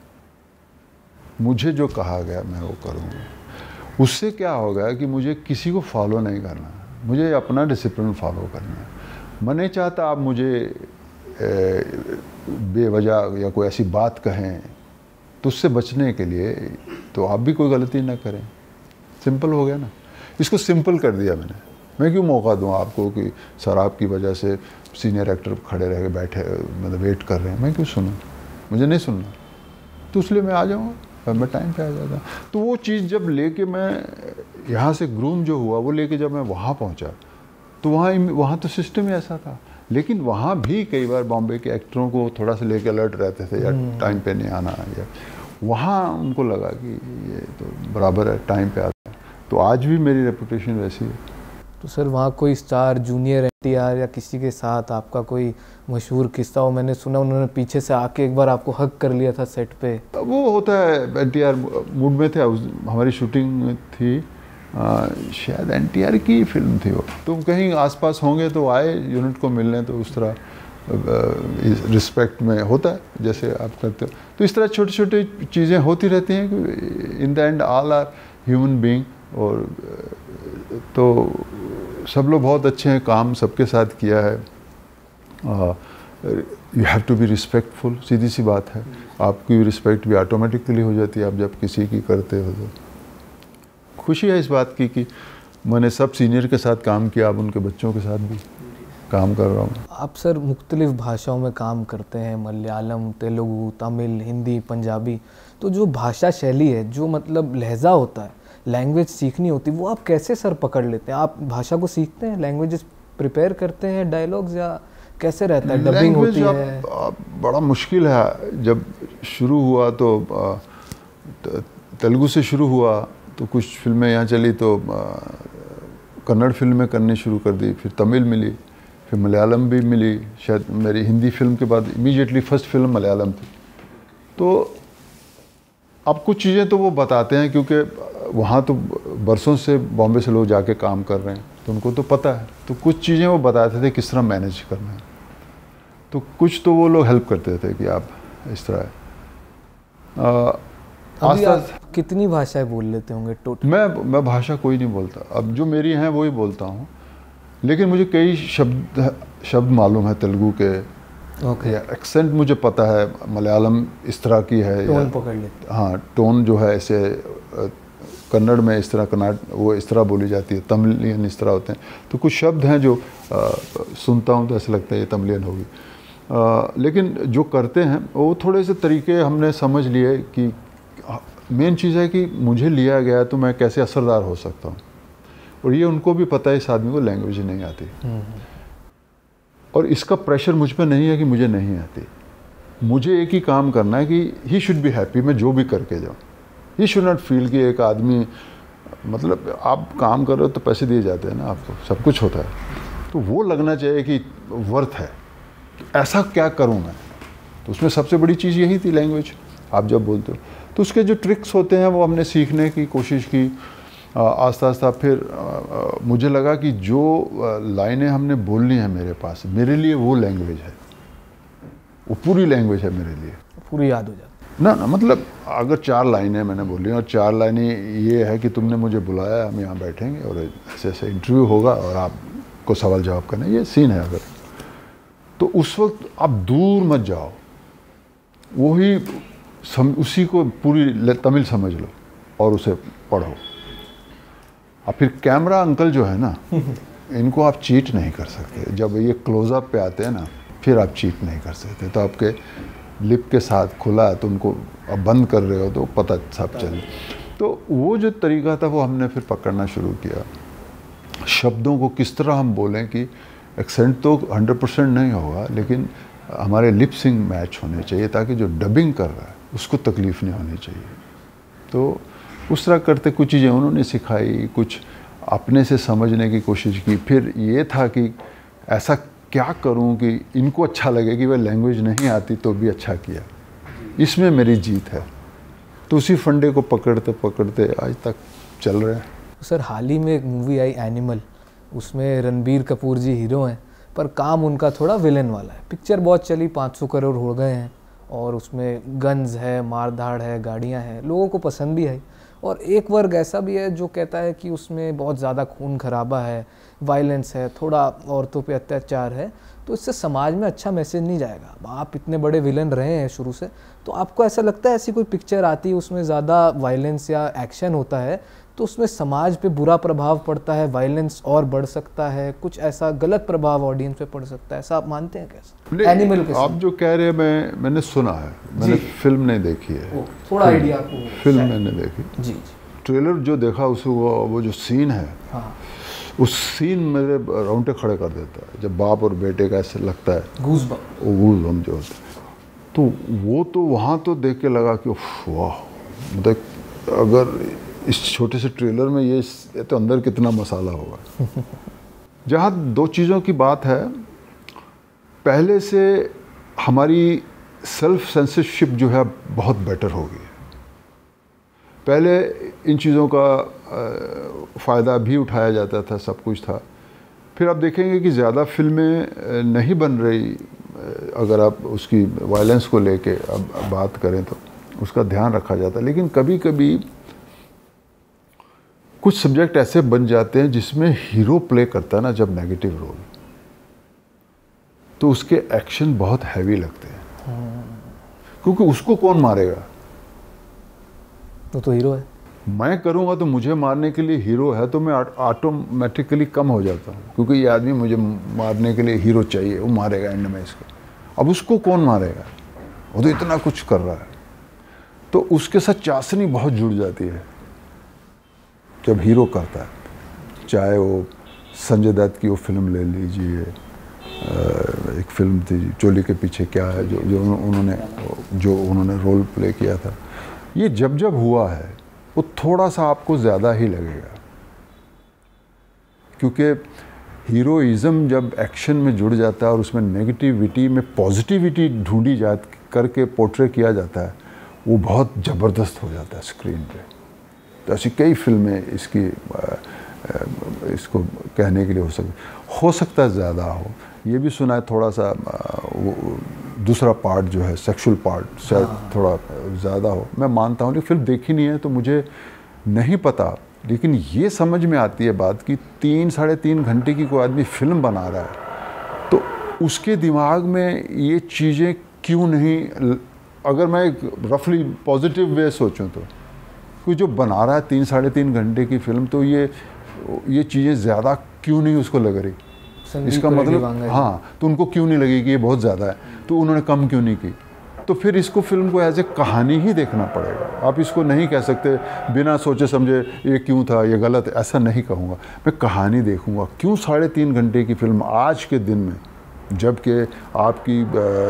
S1: मुझे जो कहा गया मैं वो करूँगा। उससे क्या होगा कि मुझे किसी को फॉलो नहीं करना, मुझे अपना डिसिप्लिन फॉलो करना है। मैं नहीं चाहता आप मुझे बेवजह या कोई ऐसी बात कहें, तो उससे बचने के लिए तो आप भी कोई गलती ना करें। सिंपल हो गया ना, इसको सिंपल कर दिया मैंने। मैं क्यों मौका दूं आपको कि सर आपकी वजह से सीनियर एक्टर खड़े रह के बैठे मतलब वेट कर रहे हैं, मैं क्यों सुनूं, मुझे नहीं सुनना, तो इसलिए मैं आ जाऊँगा, मैं टाइम पे आ जाता। तो वो चीज़ जब लेके मैं यहाँ से ग्रूम जो हुआ वो लेके जब मैं वहाँ पहुँचा, तो वहाँ तो सिस्टम ही ऐसा था। लेकिन वहाँ भी कई बार बॉम्बे के एक्टरों को थोड़ा सा लेके अलर्ट रहते थे, या टाइम पे नहीं आना, या वहाँ उनको लगा कि ये तो बराबर है, टाइम पे आता है। तो आज भी मेरी रेपुटेशन वैसी है।
S2: तो सर वहाँ कोई स्टार जूनियर एनटीआर या किसी के साथ आपका कोई मशहूर किस्सा हो? मैंने सुना उन्होंने पीछे से आके एक बार आपको हक कर लिया था सेट पे।
S1: वो होता है, एनटीआर मूड में थे, हमारी शूटिंग थी, शायद एनटीआर की फिल्म थी वो, तो कहीं आसपास होंगे तो आए यूनिट को मिलने, तो उस तरह रिस्पेक्ट में होता है जैसे आप करते हो। तो इस तरह छोटी छोटी चीज़ें होती रहती हैं कि in the end all are human being. और तो सब लोग बहुत अच्छे हैं, काम सबके साथ किया है। You have to be respectful, सीधी सी बात है, आपकी रिस्पेक्ट भी ऑटोमेटिकली हो जाती है आप जब किसी की करते हो। तो खुशी है इस बात की कि मैंने सब सीनियर के साथ काम किया, अब उनके बच्चों के साथ भी काम कर रहा हूँ।
S2: आप सर मुख्तलिफ़ भाषाओं में काम करते हैं, मलयालम, तेलुगु, तमिल, हिंदी, पंजाबी, तो जो भाषा शैली है, जो मतलब लहजा होता है, लैंग्वेज सीखनी होती है, वो आप कैसे सर पकड़ लेते हैं? आप भाषा को सीखते हैं, लैंग्वेजेस प्रिपेयर करते हैं, डायलॉग्स, या कैसे रहता है, डबिंग होती है?
S1: बड़ा मुश्किल है। जब शुरू हुआ तो तेलुगु से शुरू हुआ, तो कुछ फिल्में यहाँ चली तो कन्नड़ फिल्में करनी शुरू कर दी, फिर तमिल मिली, फिर मलयालम भी मिली। शायद मेरी हिंदी फिल्म के बाद इमीडिएटली फर्स्ट फिल्म मलयालम थी। तो अब कुछ चीज़ें तो वो बताते हैं, क्योंकि वहाँ तो बरसों से बॉम्बे से लोग जाके काम कर रहे हैं, तो उनको तो पता है। तो कुछ चीज़ें वो बताते थे किस तरह मैनेज करना है, तो कुछ तो वो लोग हेल्प करते थे कि आप इस तरह है।
S2: अभी आप कितनी भाषाएं बोल लेते होंगे टोटल?
S1: मैं भाषा कोई नहीं बोलता, अब जो मेरी हैं वही बोलता हूँ, लेकिन मुझे कई शब्द मालूम है तेलुगु के।
S2: ओके।
S1: या एक्सेंट मुझे पता है, मलयालम इस तरह की है,
S2: टोन पकड़ लेते।
S1: हाँ, टोन जो है ऐसे कन्नड़ में इस तरह वो इस तरह बोली जाती है, तमिलियन इस तरह होते हैं। तो कुछ शब्द हैं जो सुनता हूँ तो ऐसा लगता है ये तमिलियन होगी, लेकिन जो करते हैं वो थोड़े से तरीके हमने समझ लिए कि मेन चीज़ है कि मुझे लिया गया तो मैं कैसे असरदार हो सकता हूँ, और ये उनको भी पता है इस आदमी को लैंग्वेज नहीं आती, और इसका प्रेशर मुझ पर नहीं है कि मुझे नहीं आती। मुझे एक ही काम करना है कि ही शुड बी हैप्पी, मैं जो भी करके जाऊँ। ही शुड नॉट फील कि एक आदमी, मतलब आप काम कर रहे हो तो पैसे दिए जाते हैं ना, आपको सब कुछ होता है, तो वो लगना चाहिए कि वर्थ है। ऐसा क्या करूँ मैं, तो उसमें सबसे बड़ी चीज़ यही थी लैंग्वेज। आप जब बोलते हो तो उसके जो ट्रिक्स होते हैं वो हमने सीखने की कोशिश की आस्ता आस्ता। फिर मुझे लगा कि जो लाइनें हमने बोलनी है मेरे पास, मेरे लिए वो लैंग्वेज है, वो पूरी लैंग्वेज है मेरे लिए,
S2: पूरी याद हो जाती
S1: ना। मतलब अगर 4 लाइनें मैंने बोली और 4 लाइनें ये है कि तुमने मुझे बुलाया, हम यहाँ बैठेंगे और ऐसे ऐसे इंटरव्यू होगा और आपको सवाल जवाब करना, ये सीन है। अगर तो उस वक्त आप दूर मत जाओ, वही उसी को पूरी तमिल समझ लो और उसे पढ़ो। अब फिर कैमरा अंकल जो है ना, इनको आप चीट नहीं कर सकते। जब ये क्लोजअप पे आते हैं ना, फिर आप चीट नहीं कर सकते। तो आपके लिप के साथ खुला है तो उनको अब बंद कर रहे हो तो पता सब चले। तो वो जो तरीका था वो हमने फिर पकड़ना शुरू किया। शब्दों को किस तरह हम बोलें कि एक्सेंट तो 100% नहीं होगा, लेकिन हमारे लिप सिंग मैच होने चाहिए ताकि जो डबिंग कर रहा है उसको तकलीफ़ नहीं होनी चाहिए। तो उस तरह करते कुछ चीज़ें उन्होंने सिखाई, कुछ अपने से समझने की कोशिश की। फिर ये था कि ऐसा क्या करूं कि इनको अच्छा लगे कि वह लैंग्वेज नहीं आती तो भी अच्छा किया, इसमें मेरी जीत है। तो उसी फंडे को पकड़ते पकड़ते आज तक चल रहे हैं।
S2: सर, हाल ही में एक मूवी आई एनिमल, उसमें रणबीर कपूर जी हीरो हैं, पर काम उनका थोड़ा विलेन वाला है। पिक्चर बहुत चली, 500 करोड़ हो गए हैं, और उसमें गन्स है, मारधाड़ है, गाड़ियां हैं, लोगों को पसंद भी आई। और एक वर्ग ऐसा भी है जो कहता है कि उसमें बहुत ज़्यादा खून खराबा है, वायलेंस है, थोड़ा औरतों पे अत्याचार है, तो इससे समाज में अच्छा मैसेज नहीं जाएगा। आप इतने बड़े विलन रहे हैं शुरू से, तो आपको ऐसा लगता है ऐसी कोई पिक्चर आती है उसमें ज़्यादा वायलेंस या एक्शन होता है तो उसमें समाज पे बुरा प्रभाव पड़ता है, वायलेंस और बढ़ सकता है, कुछ ऐसा गलत प्रभाव ऑडियंस पे पड़ सकता है, ऐसा आप मानते हैं कैसे? एनिमल के
S1: आप जो कह रहे हैं मैंने सुना है, मैंने फिल्म नहीं देखी है।
S2: थोड़ा आइडिया आपको?
S1: फिल्म मैंने देखी
S2: जी।
S1: ट्रेलर जो देखा उसे वो जो सीन है,
S2: हाँ।
S1: उस सीन मेरे रोंगटे खड़े कर देता है। जब बाप और बेटे का ऐसे लगता है गूज़बम्प जो होता है, तो वो तो वहाँ तो देख के लगा कि वाह, मतलब अगर इस छोटे से ट्रेलर में ये तो अंदर कितना मसाला होगा। जहाँ 2 चीज़ों की बात है, पहले से हमारी सेल्फ सेंसरशिप जो है बहुत बेटर हो गई है। पहले इन चीज़ों का फ़ायदा भी उठाया जाता था, सब कुछ था। फिर आप देखेंगे कि ज़्यादा फिल्में नहीं बन रही, अगर आप उसकी वायलेंस को लेके अब बात करें तो उसका ध्यान रखा जाता है। लेकिन कभी कभी कुछ सब्जेक्ट ऐसे बन जाते हैं जिसमें हीरो प्ले करता है ना जब नेगेटिव रोल, तो उसके एक्शन बहुत हैवी लगते हैं, क्योंकि उसको कौन मारेगा?
S2: वो तो हीरो है।
S1: मैं करूँगा तो मुझे मारने के लिए हीरो है, तो मैं ऑटोमेटिकली कम हो जाता हूँ, क्योंकि ये आदमी मुझे मारने के लिए हीरो चाहिए, वो मारेगा एंड में इसको। अब उसको कौन मारेगा? वो तो इतना कुछ कर रहा है, तो उसके साथ चाशनी बहुत जुड़ जाती है जब हीरो करता है। चाहे वो संजय दत्त की वो फिल्म ले लीजिए, एक फिल्म थी चोली के पीछे क्या है, जो उन्होंने रोल प्ले किया था। ये जब जब हुआ है वो थोड़ा सा आपको ज़्यादा ही लगेगा, क्योंकि हीरोइज़म जब एक्शन में जुड़ जाता है और उसमें नेगेटिविटी में पॉजिटिविटी ढूंढी करके पोर्ट्रे किया जाता है, वो बहुत ज़बरदस्त हो जाता है स्क्रीन पे। तो ऐसी कई फिल्में इसको कहने के लिए हो सकता है ज़्यादा हो। ये भी सुना है थोड़ा सा दूसरा पार्ट जो है सेक्सुअल पार्ट शायद थोड़ा ज़्यादा हो। मैं मानता हूँ, लेकिन फिल्म देखी नहीं है तो मुझे नहीं पता। लेकिन ये समझ में आती है बात कि 3-3.5 घंटे की कोई आदमी फिल्म बना रहा है तो उसके दिमाग में ये चीज़ें क्यों नहीं, अगर मैं एक रफली पॉजिटिव वे सोचूं तो कोई जो बना रहा है 3 साढ़े 3 घंटे की फिल्म, तो ये चीज़ें ज़्यादा क्यों नहीं उसको लग रही, इसका मतलब हाँ, तो उनको क्यों नहीं लगी कि ये बहुत ज़्यादा है, तो उन्होंने कम क्यों नहीं की। तो फिर इसको फिल्म को एज ए कहानी ही देखना पड़ेगा। आप इसको नहीं कह सकते बिना सोचे समझे ये क्यों था, ये गलत है, ऐसा नहीं कहूँगा। मैं कहानी देखूँगा, क्यों 3.5 घंटे की फिल्म आज के दिन में, जबकि आपकी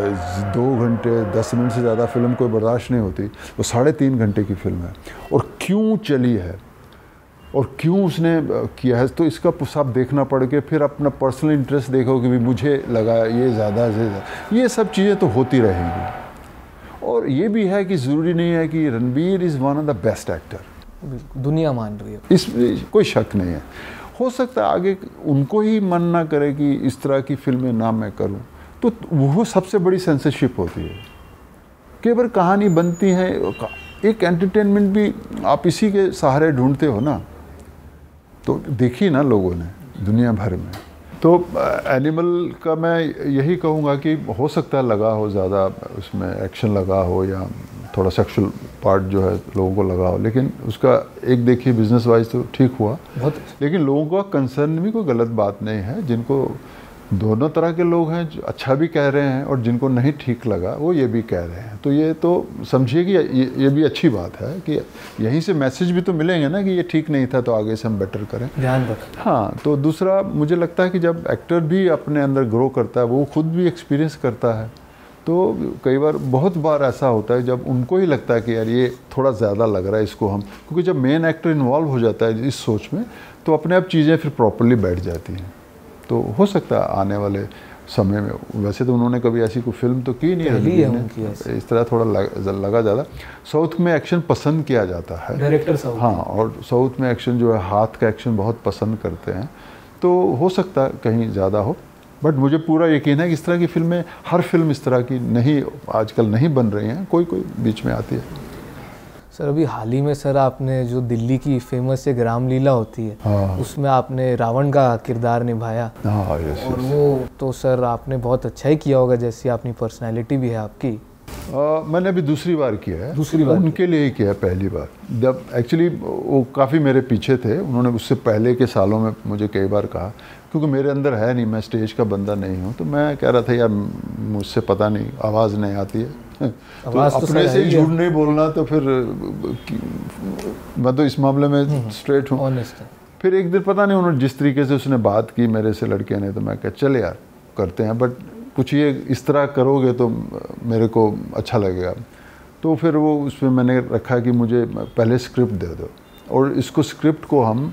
S1: 2 घंटे 10 मिनट से ज़्यादा फिल्म कोई बर्दाश्त नहीं होती, वो 3.5 घंटे की फिल्म है और क्यों चली है और क्यों उसने किया है, तो इसका सब देखना पड़ के फिर अपना पर्सनल इंटरेस्ट देखो कि भी मुझे लगा ये ज़्यादा से ज़्यादा, ये सब चीज़ें तो होती रहेंगी। और ये भी है कि ज़रूरी नहीं है कि Ranbir is one of the best actor,
S2: दुनिया मान रही है,
S1: इसमें कोई शक नहीं है। हो सकता है आगे उनको ही मन ना करे कि इस तरह की फिल्में ना मैं करूं, तो वो सबसे बड़ी सेंसरशिप होती है। कई बार कहानी बनती है, एक एंटरटेनमेंट भी आप इसी के सहारे ढूंढते हो ना, तो देखी ना लोगों ने दुनिया भर में। तो एनिमल का मैं यही कहूँगा कि हो सकता है लगा हो ज़्यादा, उसमें एक्शन लगा हो या थोड़ा सेक्सुअल पार्ट जो है लोगों को लगा हो, लेकिन उसका एक देखिए बिजनेस वाइज तो ठीक हुआ बहुत। लेकिन लोगों का कंसर्न भी कोई गलत बात नहीं है, जिनको दोनों तरह के लोग हैं, जो अच्छा भी कह रहे हैं और जिनको नहीं ठीक लगा वो ये भी कह रहे हैं। तो ये तो समझिए कि ये भी अच्छी बात है कि यहीं से मैसेज भी तो मिलेंगे ना कि ये ठीक नहीं था तो आगे से हम बेटर करें,
S2: ध्यान रखें।
S1: हाँ, तो दूसरा मुझे लगता है कि जब एक्टर भी अपने अंदर ग्रो करता है, वो खुद भी एक्सपीरियंस करता है, तो कई बार बहुत बार ऐसा होता है जब उनको ही लगता है कि यार ये थोड़ा ज़्यादा लग रहा है इसको हम, क्योंकि जब मेन एक्टर इन्वॉल्व हो जाता है इस सोच में तो अपने आप चीज़ें फिर प्रॉपरली बैठ जाती हैं। तो हो सकता है आने वाले समय में, वैसे तो उन्होंने कभी ऐसी कोई फिल्म तो की नहीं है, इस तरह थोड़ा लगा ज़्यादा। साउथ में एक्शन पसंद किया जाता है,
S2: डायरेक्टर साउथ,
S1: हाँ, और साउथ में एक्शन जो है हाथ का एक्शन बहुत पसंद करते हैं, तो हो सकता है कहीं ज़्यादा हो। बट मुझे पूरा यकीन है कि इस तरह की फिल्में, हर फिल्म इस तरह की नहीं आजकल नहीं बन रही हैं, कोई कोई बीच में आती है।
S2: सर अभी हाल ही में सर आपने जो दिल्ली की फेमस एक रामलीला होती है,
S1: हाँ,
S2: उसमें आपने रावण का किरदार निभाया।
S1: हाँ,
S2: और वो तो सर आपने बहुत अच्छा ही किया होगा, जैसी अपनी पर्सनैलिटी भी है आपकी।
S1: मैंने अभी दूसरी बार किया है,
S2: दूसरी बार
S1: उनके लिए ही किया है। पहली बार जब एक्चुअली वो काफ़ी मेरे पीछे थे, उन्होंने उससे पहले के सालों में मुझे कई बार कहा, क्योंकि मेरे अंदर है नहीं, मैं स्टेज का बंदा नहीं हूँ, तो मैं कह रहा था यार मुझसे पता नहीं, आवाज़ नहीं आती है तो अपने से झूठ नहीं बोलना, तो फिर मैं तो इस मामले में स्ट्रेट हूँ। फिर एक दिन पता नहीं उन्होंने जिस तरीके से उसने बात की मेरे से लड़के ने, तो मैं कहा चले यार करते हैं, बट कुछ ये इस तरह करोगे तो मेरे को अच्छा लगेगा। तो फिर वो उसमें मैंने रखा कि मुझे पहले स्क्रिप्ट दे दो, और इसको स्क्रिप्ट को हम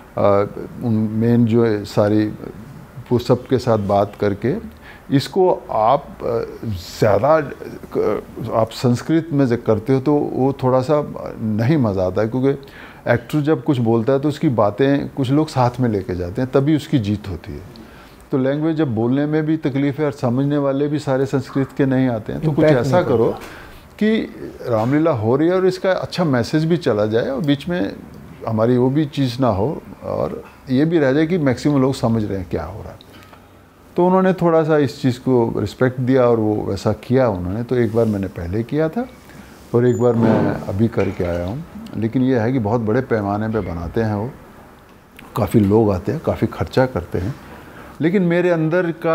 S1: मेन जो है सारी वो सब के साथ बात करके, इसको आप ज़्यादा आप संस्कृत में जब करते हो तो वो थोड़ा सा नहीं मज़ा आता है, क्योंकि एक्टर जब कुछ बोलता है तो उसकी बातें कुछ लोग साथ में लेके जाते हैं, तभी उसकी जीत होती है। तो लैंग्वेज जब बोलने में भी तकलीफ है और समझने वाले भी सारे संस्कृत के नहीं आते हैं, तो कुछ ऐसा करो कि रामलीला हो रही है और इसका अच्छा मैसेज भी चला जाए, और बीच में हमारी वो भी चीज़ ना हो, और ये भी रह जाए कि मैक्सिमम लोग समझ रहे हैं क्या हो रहा है। तो उन्होंने थोड़ा सा इस चीज़ को रिस्पेक्ट दिया और वो वैसा किया उन्होंने। तो एक बार मैंने पहले किया था और एक बार मैं अभी करके आया हूँ, लेकिन ये है कि बहुत बड़े पैमाने पे बनाते हैं वो, काफ़ी लोग आते हैं, काफ़ी खर्चा करते हैं, लेकिन मेरे अंदर का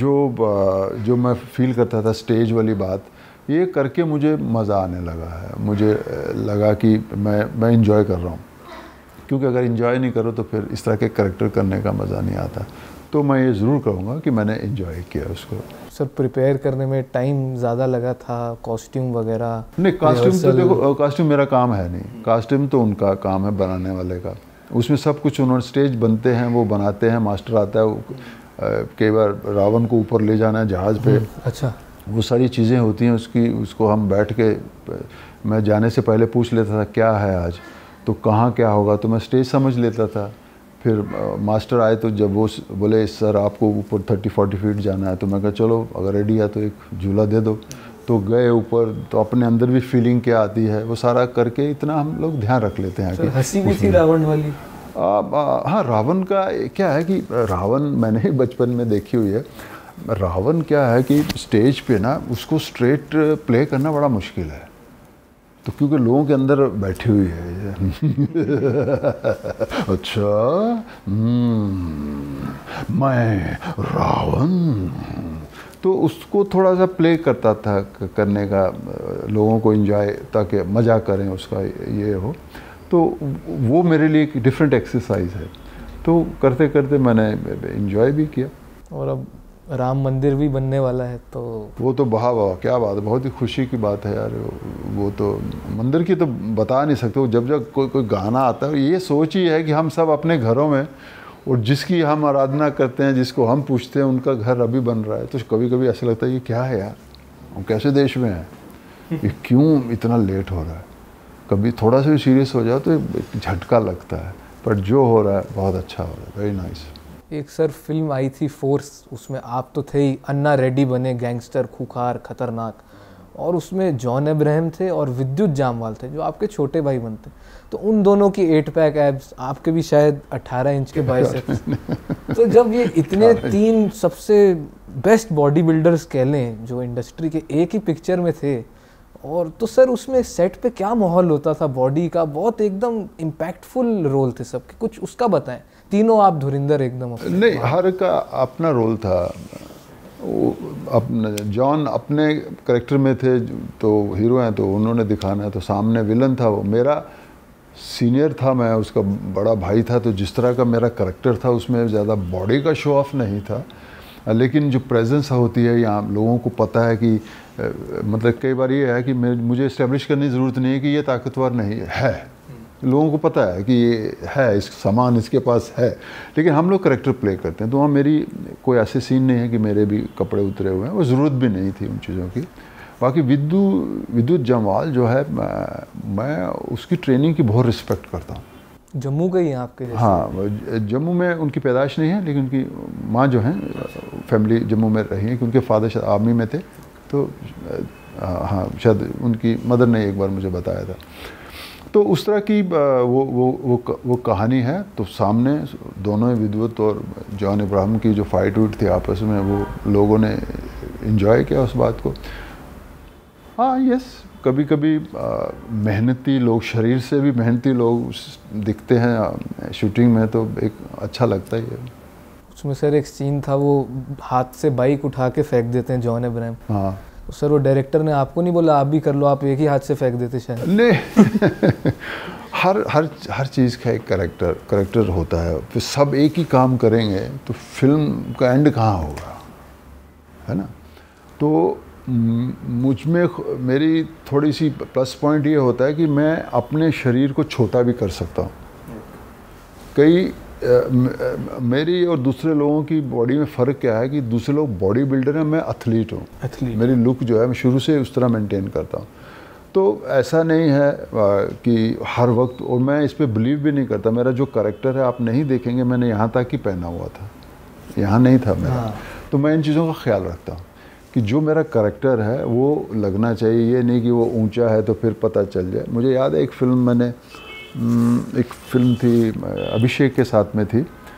S1: जो मैं फील करता था स्टेज वाली बात, ये करके मुझे मज़ा आने लगा है। मुझे लगा कि मैं इंजॉय कर रहा हूँ, क्योंकि अगर इंजॉय नहीं करो तो फिर इस तरह के करैक्टर करने का मज़ा नहीं आता। तो मैं ये ज़रूर कहूँगा कि मैंने इंजॉय किया उसको।
S2: सर प्रिपेयर करने में टाइम ज़्यादा लगा था, कॉस्ट्यूम वगैरह?
S1: नहीं, कॉस्ट्यूम तो देखो, कॉस्ट्यूम मेरा काम है नहीं, कॉस्ट्यूम तो उनका काम है बनाने वाले का। उसमें सब कुछ उन्होंने, स्टेज बनते हैं वो बनाते हैं, मास्टर आता है, कई बार रावण को ऊपर ले जाना है जहाज़ पे, अच्छा, वो सारी चीज़ें होती हैं उसको हम बैठ के, मैं जाने से पहले पूछ लेता था क्या है आज, तो कहाँ क्या होगा, तो मैं स्टेज समझ लेता था। फिर मास्टर आए तो जब वो बोले सर आपको ऊपर 30-40 फीट जाना है, तो मैं कहा चलो अगर रेडी है तो एक झूला दे दो। तो गए ऊपर, तो अपने अंदर भी फीलिंग क्या आती है वो सारा करके इतना हम लोग ध्यान रख लेते हैं।
S2: हंसी भी थी रावण वाली?
S1: हाँ, रावण का क्या है कि रावण मैंने ही बचपन में देखी हुई है। रावण क्या है कि स्टेज पे ना उसको स्ट्रेट प्ले करना बड़ा मुश्किल है, तो क्योंकि लोगों के अंदर बैठी हुई है ये अच्छा मैं रावण, तो उसको थोड़ा सा प्ले करता था करने का, लोगों को एंजॉय, ताकि मज़ा करें उसका ये हो। तो वो मेरे लिए एक डिफरेंट एक्सरसाइज है, तो करते करते मैंने एंजॉय भी किया।
S2: और अब राम मंदिर भी बनने वाला है, तो
S1: वो तो वाह वाह क्या बात है, बहुत ही खुशी की बात है यार। वो तो मंदिर की तो बता नहीं सकते, जब जब कोई गाना आता है, ये सोच ही है कि हम सब अपने घरों में, और जिसकी हम आराधना करते हैं, जिसको हम पूछते हैं, उनका घर अभी बन रहा है। तो कभी कभी ऐसा लगता है ये क्या है यार, हम कैसे देश में हैं, ये क्यों इतना लेट हो रहा है। कभी थोड़ा सा भी सीरियस हो जाओ तो झटका लगता है, पर जो हो रहा है बहुत अच्छा हो रहा है, वेरी नाइस।
S2: एक सर फिल्म आई थी फोर्स, उसमें आप तो थे ही, अन्ना रेड्डी बने गैंगस्टर, खूंखार, खतरनाक, और उसमें जॉन अब्राहम थे और विद्युत जामवाल थे जो आपके छोटे भाई बनते। तो उन दोनों की 8 पैक एब्स, आपके भी शायद 18 इंच के बाइसेप्स। तो जब ये इतने 3 सबसे बेस्ट बॉडी बिल्डर्स कह लें जो इंडस्ट्री के एक ही पिक्चर में थे, और तो सर उसमें सेट पे क्या माहौल होता था बॉडी का, बहुत एकदम इम्पैक्टफुल रोल थे सबके, कुछ उसका बताएं। तीनों आप धुरिंदर एकदम
S1: नहीं, हर का अपना रोल था। वो अपने जॉन अपने करेक्टर में थे, तो हीरो हैं तो उन्होंने दिखाना है, तो सामने विलन था, वो मेरा सीनियर था, मैं उसका बड़ा भाई था, तो जिस तरह का मेरा करेक्टर था उसमें ज़्यादा बॉडी का शो ऑफ नहीं था, लेकिन जो प्रेजेंस होती है यहाँ लोगों को पता है कि मतलब कई बार ये है कि मुझे इस्टेब्लिश करने की ज़रूरत नहीं है कि ये ताकतवर नहीं है, लोगों को पता है कि ये है, इस सामान इसके पास है, लेकिन हम लोग करेक्टर प्ले करते हैं। तो वहाँ मेरी कोई ऐसे सीन नहीं है कि मेरे भी कपड़े उतरे हुए हैं, वो ज़रूरत भी नहीं थी उन चीज़ों की। बाकी विद्युत जामवाल जो है, मैं उसकी ट्रेनिंग की बहुत रिस्पेक्ट करता हूँ।
S2: जम्मू का ही है आपके जैसे?
S1: हाँ, जम्मू में उनकी पैदाइश नहीं है, लेकिन उनकी माँ जो हैं फैमिली जम्मू में रही है, कि उनके फादर शायद आर्मी में थे, तो हाँ शायद उनकी मदर ने एक बार मुझे बताया था। तो उस तरह की वो कहानी है। तो सामने दोनों विद्युत और जॉन अब्राहम की जो फाइट उइट थी आपस में, वो लोगों ने इन्जॉय किया उस बात को। हाँ यस, कभी कभी मेहनती लोग, शरीर से भी मेहनती लोग दिखते हैं शूटिंग में, तो एक अच्छा लगता ही है।
S2: उसमें सर एक सीन था, वो हाथ से बाइक उठा के फेंक देते हैं जॉन अब्राहम।
S1: हाँ,
S2: तो सर वो डायरेक्टर ने आपको नहीं बोला आप भी कर लो, आप एक ही हाथ से फेंक देते शायद?
S1: नहीं हर चीज़ का एक करेक्टर होता है, फिर सब एक ही काम करेंगे तो फिल्म का एंड कहाँ होगा, है ना। तो मुझ में मेरी थोड़ी सी प्लस पॉइंट ये होता है कि मैं अपने शरीर को छोटा भी कर सकता हूँ। कई मेरी और दूसरे लोगों की बॉडी में फ़र्क क्या है कि दूसरे लोग बॉडी बिल्डर हैं, मैं एथलीट हूँ। मेरी लुक जो है मैं शुरू से उस तरह मेंटेन करता हूँ। तो ऐसा नहीं है कि हर वक्त, और मैं इस पर बिलीव भी नहीं करता। मेरा जो करेक्टर है आप नहीं देखेंगे, मैंने यहाँ तक ही पहना हुआ था, यहाँ नहीं था मेरा। हाँ। तो मैं इन चीज़ों का ख्याल रखता हूँ कि जो मेरा करेक्टर है वो लगना चाहिए, ये नहीं कि वो ऊंचा है तो फिर पता चल जाए। मुझे याद है एक फिल्म थी अभिषेक के साथ में थी,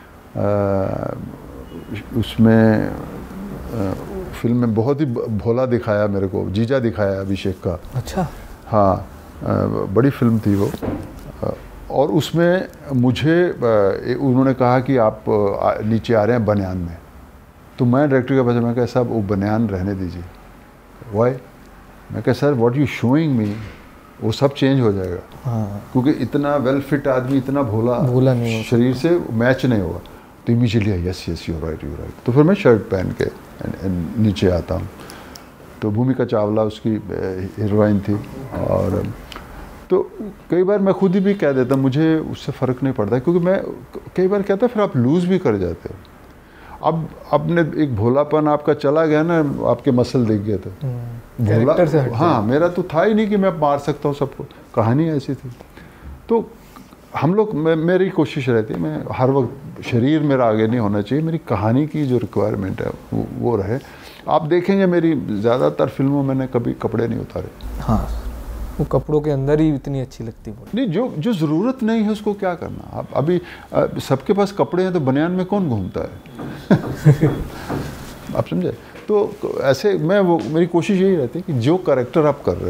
S1: उसमें फिल्म में बहुत ही भोला दिखाया मेरे को, जीजा दिखाया अभिषेक का।
S2: अच्छा।
S1: हाँ, बड़ी फिल्म थी वो। और उसमें मुझे उन्होंने कहा कि आप नीचे आ रहे हैं बनियान में, तो मैं डायरेक्टर के पास मैं कहा साहब वो बनियान रहने दीजिए। वाई? मैं कहा sir what you showing me, वो सब चेंज हो जाएगा।
S2: हाँ।
S1: क्योंकि इतना वेल फिट आदमी इतना भोला नहीं शरीर से मैच नहीं होगा। तो इमीजिएटली यस यू राइट। तो फिर मैं शर्ट पहन के नीचे आता हूँ। तो भूमिका चावला उसकी हीरोइन थी, और तो कई बार मैं खुद ही भी कह देता, मुझे उससे फ़र्क नहीं पड़ता, क्योंकि मैं कई बार कहता फिर आप लूज़ भी कर जाते हो। अब अपने एक भोलापन आपका चला गया ना, आपके मसल दिख गए थे भोला से। हाँ, मेरा तो था ही नहीं कि मैं मार सकता हूँ सबको, कहानी ऐसी थी। तो हम लोग, मेरी कोशिश रहती है, मैं हर वक्त शरीर मेरा आगे नहीं होना चाहिए, मेरी कहानी की जो रिक्वायरमेंट है वो रहे। आप देखेंगे मेरी ज़्यादातर फिल्मों में मैंने कभी कपड़े नहीं उतारे।
S2: हाँ, वो कपड़ों के अंदर ही इतनी अच्छी लगती है।
S1: नहीं, जो ज़रूरत नहीं है उसको क्या करना। आप अभी सबके पास कपड़े हैं तो बनियान में कौन घूमता है आप समझे। तो ऐसे मेरी कोशिश यही रहती है कि जो कैरेक्टर आप कर रहे हो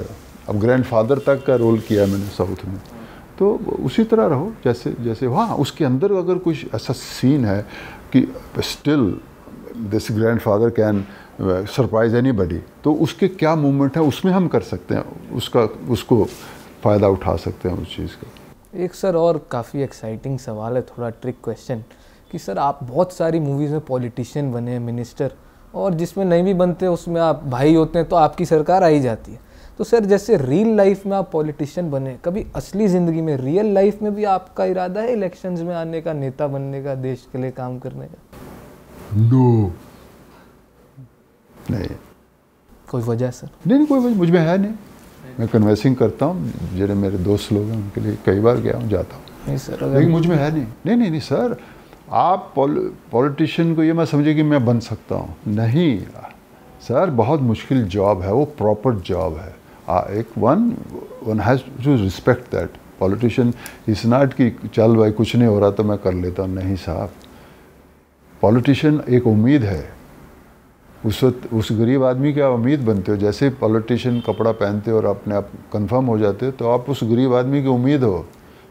S1: अब ग्रैंडफादर तक का रोल किया मैंने साउथ में, तो उसी तरह रहो जैसे जैसे हाँ उसके अंदर अगर कुछ ऐसा सीन है कि still this grandfather can surprise anybody, तो उसके क्या मूवमेंट है उसमें हम कर सकते हैं, उसको फ़ायदा उठा सकते हैं उस चीज़ का।
S2: एक सर और काफ़ी एक्साइटिंग सवाल है, थोड़ा ट्रिक क्वेश्चन, कि सर आप बहुत सारी मूवीज़ में पॉलिटिशियन बने हैं, मिनिस्टर, और जिसमें नहीं भी बनते उसमें आप भाई होते हैं तो आपकी सरकार आ ही जाती है। तो सर जैसे रियल लाइफ में आप पॉलिटिशियन बने, कभी असली ज़िंदगी में रियल लाइफ में भी आपका इरादा है इलेक्शंस में आने का, नेता बनने का, देश के लिए काम करने का?
S1: नो, नहीं।
S2: कोई वजह सर?
S1: नहीं कोई वजह मुझ में है नहीं। मैं कन्वेंसिंग करता हूँ, जो मेरे दोस्त लोग हैं उनके लिए कई बार गया हूँ, जाता हूँ,
S2: नहीं सर,
S1: लेकिन मुझ में है नहीं सर। आप पॉलिटिशियन को ये मत समझिए कि मैं बन सकता हूँ, नहीं सर, बहुत मुश्किल जॉब है वो, प्रॉपर जॉब है। एक one has to respect that. Politician is not कि चल भाई कुछ नहीं हो रहा तो मैं कर लेता हूँ, नहीं साहब। पॉलिटिशियन एक उम्मीद है, उस गरीब आदमी की आप उम्मीद बनते हो। जैसे पॉलिटिशियन कपड़ा पहनते हो और अपने आप कंफर्म हो जाते हो, तो आप उस गरीब आदमी की उम्मीद हो।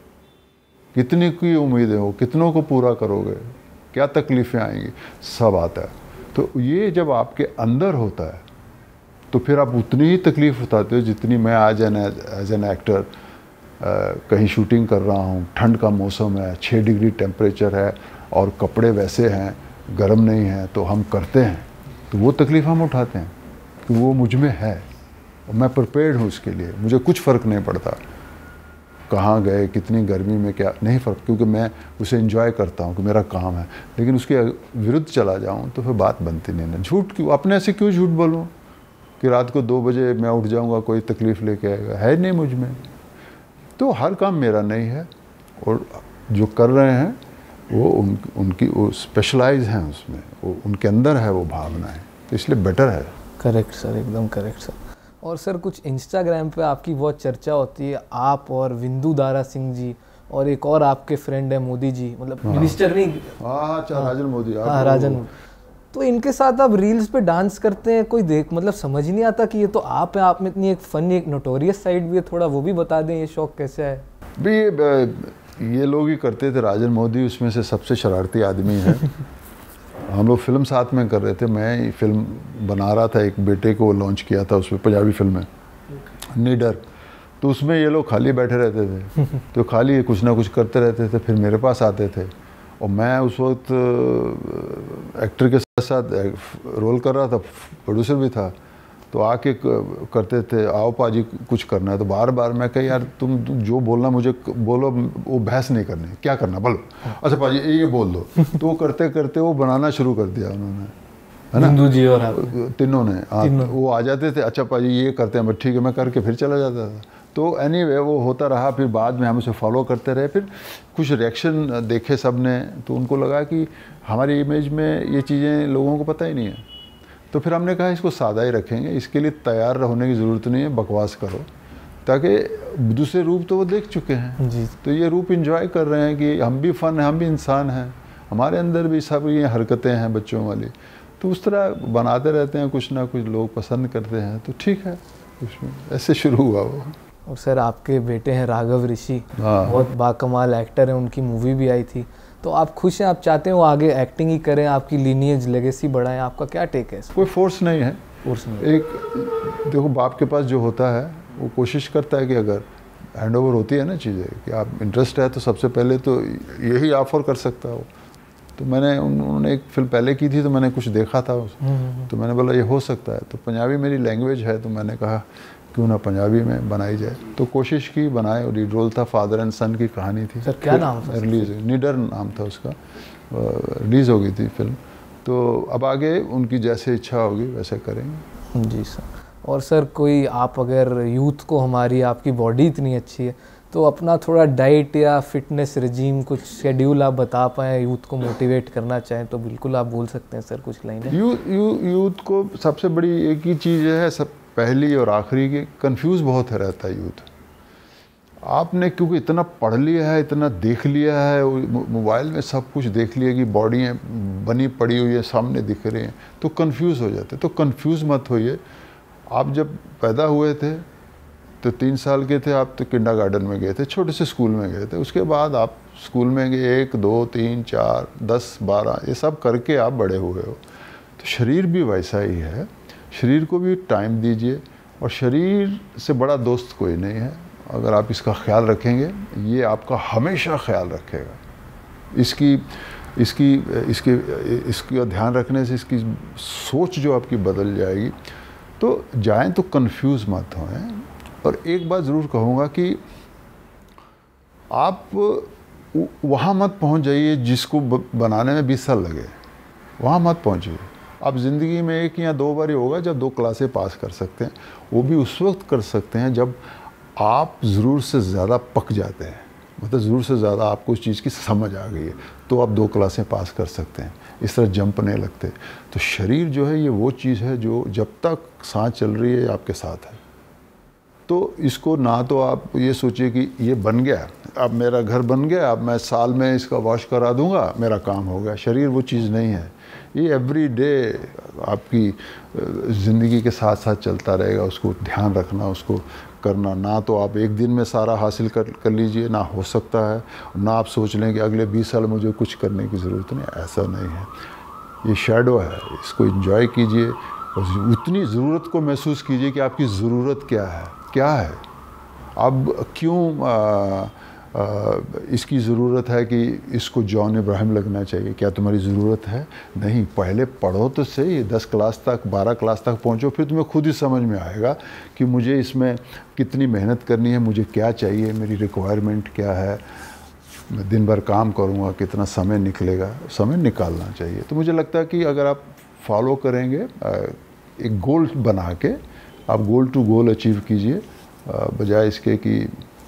S1: कितने की उम्मीदें हो, कितनों को पूरा करोगे, क्या तकलीफ़ें आएंगी, सब आता है। तो ये जब आपके अंदर होता है तो फिर आप उतनी ही तकलीफ़ उठाते हो जितनी मैं आज एज एन एक्टर कहीं शूटिंग कर रहा हूँ, ठंड का मौसम है, 6 डिग्री टेम्परेचर है और कपड़े वैसे हैं, गर्म नहीं हैं, तो हम करते हैं, तो वो तकलीफ़ हम उठाते हैं कि वो मुझ में है और मैं प्रिपेयर्ड हूँ उसके लिए। मुझे कुछ फ़र्क नहीं पड़ता कहाँ गए, कितनी गर्मी में, क्या नहीं फ़र्क, क्योंकि मैं उसे एंजॉय करता हूँ कि मेरा काम है। लेकिन उसके विरुद्ध चला जाऊँ तो फिर बात बनती नहीं ना। झूठ क्यों, अपने से क्यों झूठ बोलूँ कि रात को 2 बजे मैं उठ जाऊँगा, कोई तकलीफ़ लेके आएगा, है नहीं मुझ में। तो हर काम मेरा नहीं है, और जो कर रहे हैं वो उनकी वो स्पेशलाइज हैं उसमें, वो उनके अंदर है वो भावना है, तो इसलिए बेटर है।
S2: करेक्ट सर, एकदम करेक्ट सर। और सर कुछ इंस्टाग्राम पे आपकी बहुत चर्चा होती है, आप और विंदु दारा सिंह जी और एक और आपके फ्रेंड है मोदी जी, मतलब मिनिस्टर नहीं,
S1: राजन मोदी,
S2: हाँ राजन, तो इनके साथ आप रील्स पे डांस करते हैं, कोई देख मतलब समझ नहीं आता कि ये तो आप हैं, आप में इतनी एक फनी, एक नोटोरियस साइड भी है, थोड़ा वो भी बता दें, ये शौक कैसे है?
S1: भी ये लोग ही करते थे, राजन मोदी उसमें से सबसे शरारती आदमी है। हम लोग फिल्म साथ में कर रहे थे, मैं फिल्म बना रहा था, एक बेटे को लॉन्च किया था उसमें, पंजाबी फिल्म है निडर, तो उसमें ये लोग खाली बैठे रहते थे, तो खाली कुछ ना कुछ करते रहते थे, फिर मेरे पास आते थे, और मैं उस वक्त एक्टर के साथ साथ रोल कर रहा था, प्रोड्यूसर भी था, तो आके करते थे, आओ पाजी कुछ करना है, तो बार बार मैं कही यार तुम जो बोलना मुझे बोलो, वो बहस नहीं करनी, क्या करना बोलो, अच्छा पाजी ये बोल दो। तो वो करते करते वो बनाना शुरू कर दिया उन्होंने, है ना,
S2: बिंदु जी और
S1: तीनों ने। वो आ जाते थे, अच्छा पाजी ये करते हैं, बस ठीक है, मैं करके फिर चला जाता था। तो एनीवे वो होता रहा, फिर बाद में हम उसे फॉलो करते रहे, फिर कुछ रिएक्शन देखे सब ने, तो उनको लगा कि हमारी इमेज में ये चीज़ें लोगों को पता ही नहीं है, तो फिर हमने कहा इसको सादा ही रखेंगे, इसके लिए तैयार होने की ज़रूरत नहीं है, बकवास करो, ताकि दूसरे रूप तो वो देख चुके हैं
S2: जी।
S1: तो ये रूप एंजॉय कर रहे हैं कि हम भी फ़न हैं, हम भी इंसान हैं, हमारे अंदर भी सब ये हरकतें हैं बच्चों वाली, तो उस तरह बनाते रहते हैं, कुछ ना कुछ लोग पसंद करते हैं, तो ठीक है, उसमें ऐसे शुरू हुआ वो।
S2: और सर आपके बेटे हैं राघव ऋषि, बहुत बाकमाल एक्टर हैं, उनकी मूवी भी आई थी, तो आप खुश हैं, आप चाहते हैं वो आगे एक्टिंग ही करें, आपकी लीनिएज लेगेसी बढ़ाएं, आपका क्या टेक है?
S1: कोई फोर्स नहीं है,
S2: फोर्स नहीं।
S1: एक देखो बाप के पास जो होता है वो कोशिश करता है कि अगर हैंड ओवर होती है ना चीज़ें, कि आप इंटरेस्ट है तो सबसे पहले तो यही ऑफर कर सकता हो। तो मैंने उन्होंने एक फिल्म पहले की थी, तो मैंने कुछ देखा था तो मैंने बोला ये हो सकता है, तो पंजाबी मेरी लैंग्वेज है, तो मैंने कहा क्यों ना पंजाबी में बनाई जाए, तो कोशिश की, बनाए, और लीड रोल था, फादर एंड सन की कहानी थी।
S2: सर क्या नाम था?
S1: रिलीज निडर नाम था उसका, रिलीज़ हो गई थी फिल्म, तो अब आगे उनकी जैसे इच्छा होगी वैसे करेंगे।
S2: जी सर। और सर कोई आप अगर यूथ को, हमारी आपकी बॉडी इतनी अच्छी है, तो अपना थोड़ा डाइट या फिटनेस रिजीम, कुछ शेड्यूल आप बता पाएँ, यूथ को मोटिवेट करना चाहें तो बिल्कुल आप बोल सकते हैं सर, कुछ लाइनें।
S1: यूथ को सबसे बड़ी एक ही चीज़ है, सब पहली और आखिरी के, कंफ्यूज बहुत रहता है यूथ। आपने क्योंकि इतना पढ़ लिया है, इतना देख लिया है, मोबाइल में सब कुछ देख लिया कि बॉडियाँ बनी पड़ी हुई है, सामने दिख रही हैं, तो कंफ्यूज हो जाते। तो कंफ्यूज मत होइए। आप जब पैदा हुए थे तो 3 साल के थे आप तो किंडरगार्टन में गए थे, छोटे से स्कूल में गए थे, उसके बाद आप स्कूल में गए 1 2 3 4 10 12 ये सब करके आप बड़े हुए हो। तो शरीर भी वैसा ही है, शरीर को भी टाइम दीजिए, और शरीर से बड़ा दोस्त कोई नहीं है। अगर आप इसका ख्याल रखेंगे, ये आपका हमेशा ख्याल रखेगा। इसका ध्यान रखने से इसकी सोच जो आपकी बदल जाएगी। तो जाएं तो कंफ्यूज मत होएं। और एक बात ज़रूर कहूँगा कि आप वहाँ मत पहुँच जाइए जिसको बनाने में 20 साल लगे, वहाँ मत पहुँचिए। आप ज़िंदगी में 1 या 2 बार ही होगा जब 2 क्लासें पास कर सकते हैं, वो भी उस वक्त कर सकते हैं जब आप ज़रूरत से ज़्यादा पक जाते हैं, मतलब ज़रूरत से ज़्यादा आपको उस चीज़ की समझ आ गई है, तो आप 2 क्लासें पास कर सकते हैं। इस तरह जंप नहीं लगते। तो शरीर जो है ये वो चीज़ है जो जब तक सांस चल रही है आपके साथ है। तो इसको ना तो आप ये सोचिए कि ये बन गया, अब मेरा घर बन गया, अब मैं साल में इसका वॉश करा दूंगा, मेरा काम हो गया। शरीर वो चीज़ नहीं है। ये एवरी डे आपकी ज़िंदगी के साथ साथ चलता रहेगा। उसको ध्यान रखना, उसको करना। ना तो आप एक दिन में सारा हासिल कर लीजिए, ना हो सकता है, ना आप सोच लें कि अगले 20 साल मुझे कुछ करने की ज़रूरत नहीं, ऐसा नहीं है। ये शैडो है, इसको एंजॉय कीजिए और उतनी ज़रूरत को महसूस कीजिए कि आपकी ज़रूरत क्या है। अब क्यों इसकी ज़रूरत है कि इसको जॉन इब्राहिम लगना चाहिए? क्या तुम्हारी ज़रूरत है? नहीं, पहले पढ़ो तो सही, 10 क्लास तक 12 क्लास तक पहुँचो, फिर तुम्हें खुद ही समझ में आएगा कि मुझे इसमें कितनी मेहनत करनी है, मुझे क्या चाहिए, मेरी रिक्वायरमेंट क्या है, मैं दिन भर काम करूँगा, कितना समय निकलेगा, समय निकालना चाहिए। तो मुझे लगता है कि अगर आप फॉलो करेंगे, एक गोल बना के आप गोल टू गोल अचीव कीजिए, बजाय इसके कि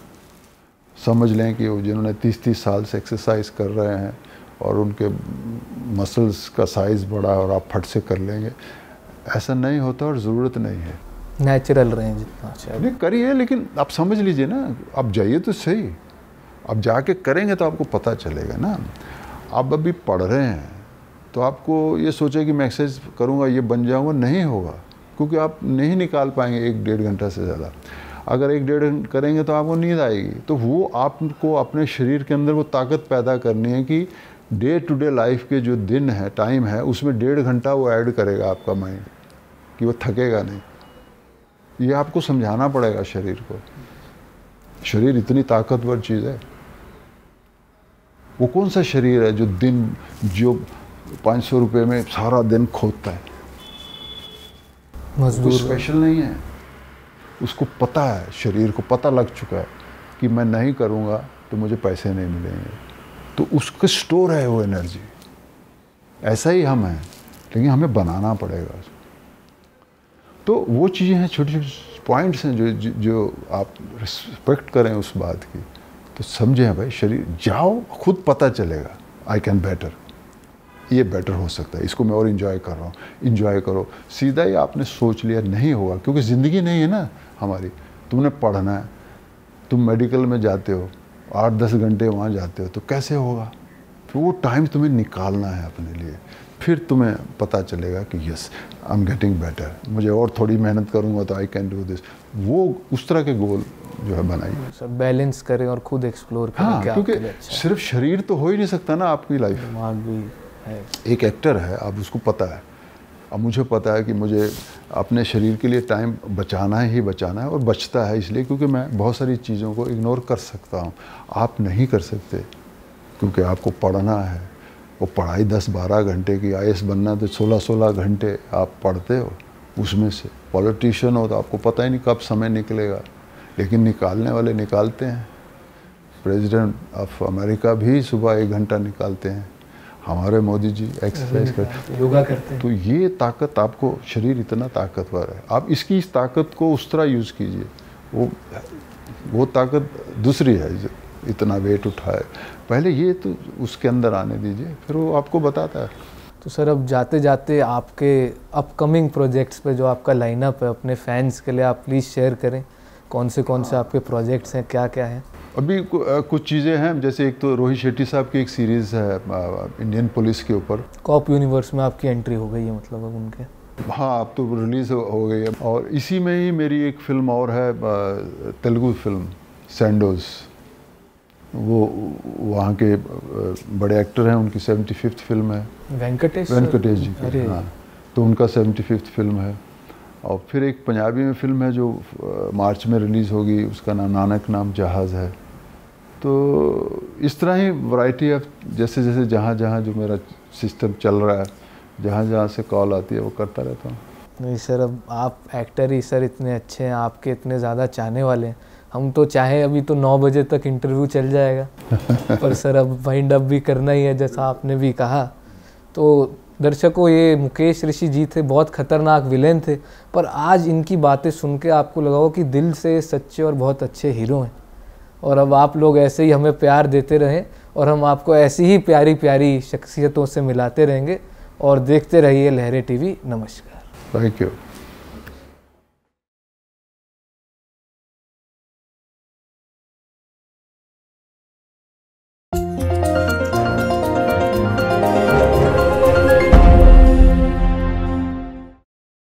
S1: समझ लें कि वो जिन्होंने 30-30 साल से एक्सरसाइज कर रहे हैं और उनके मसल्स का साइज़ बढ़ा और आप फट से कर लेंगे, ऐसा नहीं होता और ज़रूरत नहीं है।
S2: नेचुरल रहें जितना चाहिए
S1: नहीं करिए, लेकिन आप समझ लीजिए ना, आप जाइए तो सही, आप जाके करेंगे तो आपको पता चलेगा ना। आप अभी पढ़ रहे हैं तो आपको ये सोचे कि मैं एक्सरसाइज करूँगा ये बन जाऊँगा, नहीं होगा, क्योंकि आप नहीं निकाल पाएंगे 1-1.5 घंटा से ज़्यादा। अगर 1-1.5 करेंगे तो आपको नींद आएगी। तो वो आपको अपने शरीर के अंदर वो ताकत पैदा करनी है कि डे टू डे लाइफ के जो दिन है, टाइम है, उसमें 1.5 घंटा वो ऐड करेगा आपका माइंड, कि वो थकेगा नहीं। ये आपको समझाना पड़ेगा शरीर को। शरीर इतनी ताकतवर चीज़ है। वो कौन सा शरीर है जो 500 रुपये में सारा दिन खोदता है?
S2: मजदूर
S1: स्पेशल नहीं है। उसको पता है, शरीर को पता लग चुका है कि मैं नहीं करूँगा तो मुझे पैसे नहीं मिलेंगे, तो उसका स्टोर है वो एनर्जी। ऐसा ही हम हैं, लेकिन हमें बनाना पड़ेगा। तो वो चीज़ें हैं, छोटी छोटी पॉइंट्स हैं जो आप रिस्पेक्ट करें उस बात की, तो समझें भाई शरीर, जाओ खुद पता चलेगा, आई कैन बेटर, ये बेटर हो सकता है, इसको मैं और इन्जॉय कर रहा हूँ। इन्जॉय करो, सीधा ही आपने सोच लिया नहीं होगा, क्योंकि ज़िंदगी नहीं है ना हमारी। तुमने पढ़ना है, तुम मेडिकल में जाते हो, 8-10 घंटे वहाँ जाते हो, तो कैसे होगा? फिर वो टाइम तुम्हें निकालना है अपने लिए, फिर तुम्हें पता चलेगा कि yes I am getting better, मुझे और थोड़ी मेहनत करूँगा तो आई कैन डू दिस। वो उस तरह के गोल जो है बनाइए,
S2: सब बैलेंस करें और खुद एक्सप्लोर करें।
S1: हाँ,
S2: क्या
S1: क्योंकि
S2: अच्छा
S1: सिर्फ शरीर तो हो ही नहीं सकता ना आपकी लाइफ।
S2: दिमाग भी है,
S1: एक एक्टर है, अब उसको पता है, अब मुझे पता है कि मुझे अपने शरीर के लिए टाइम बचाना ही बचाना है, और बचता है इसलिए क्योंकि मैं बहुत सारी चीज़ों को इग्नोर कर सकता हूँ। आप नहीं कर सकते, क्योंकि आपको पढ़ना है। वो पढ़ाई 10-12 घंटे की, IAS बनना तो 16-16 घंटे आप पढ़ते हो। उसमें से पॉलिटिशियन हो तो आपको पता ही नहीं कब समय निकलेगा, लेकिन निकालने वाले निकालते हैं। प्रेसिडेंट ऑफ अमेरिका भी सुबह 1 घंटा निकालते हैं, हमारे मोदी जी एक्सरसाइज करते हैं,
S2: योगा करते हैं।
S1: तो ये ताकत, आपको शरीर इतना ताकतवर है, आप इसकी इस ताकत को उस तरह यूज़ कीजिए। वो ताकत दूसरी है, जो इतना वेट उठाए, पहले ये तो उसके अंदर आने दीजिए, फिर वो आपको बताता है।
S2: तो सर अब जाते जाते आपके अपकमिंग प्रोजेक्ट्स पे जो आपका लाइनअप है अपने फैंस के लिए आप प्लीज़ शेयर करें, कौन से आपके प्रोजेक्ट्स हैं, क्या क्या हैं?
S1: अभी कुछ चीज़ें हैं, जैसे एक तो रोहित शेट्टी साहब की एक सीरीज़ है इंडियन पुलिस के ऊपर।
S2: कॉप यूनिवर्स में आपकी एंट्री हो गई है, मतलब अब उनके?
S1: हाँ, अब तो रिलीज़ हो गई है। और इसी में ही मेरी एक फ़िल्म और है, तेलुगु फिल्म सैंडोज। वो वहाँ के बड़े एक्टर हैं, उनकी 75th फिल्म है।
S2: वेंकटेश
S1: जी की, हाँ, तो उनका 75th फिल्म है। और फिर एक पंजाबी में फ़िल्म है जो मार्च में रिलीज़ होगी, उसका नाम नानक नाम जहाज़ है। तो इस तरह ही वैरायटी ऑफ जैसे जैसे जहाँ जहाँ जो मेरा सिस्टम चल रहा है, जहाँ जहाँ से कॉल आती है वो करता रहता हूँ।
S2: नहीं सर, अब आप एक्टर ही सर इतने अच्छे हैं, आपके इतने ज़्यादा चाहने वाले हैं। हम तो चाहे अभी तो 9 बजे तक इंटरव्यू चल जाएगा पर सर अब वाइंड अप भी करना ही है, जैसा आपने भी कहा। तो दर्शकों, ये मुकेश ऋषि जी थे, बहुत ख़तरनाक विलेन थे, पर आज इनकी बातें सुन के आपको लगा हो कि दिल से सच्चे और बहुत अच्छे हीरो हैं। और अब आप लोग ऐसे ही हमें प्यार देते रहें और हम आपको ऐसी ही प्यारी प्यारी शख्सियतों से मिलाते रहेंगे। और देखते रहिए लहरे टीवी। नमस्कार।
S1: Thank you.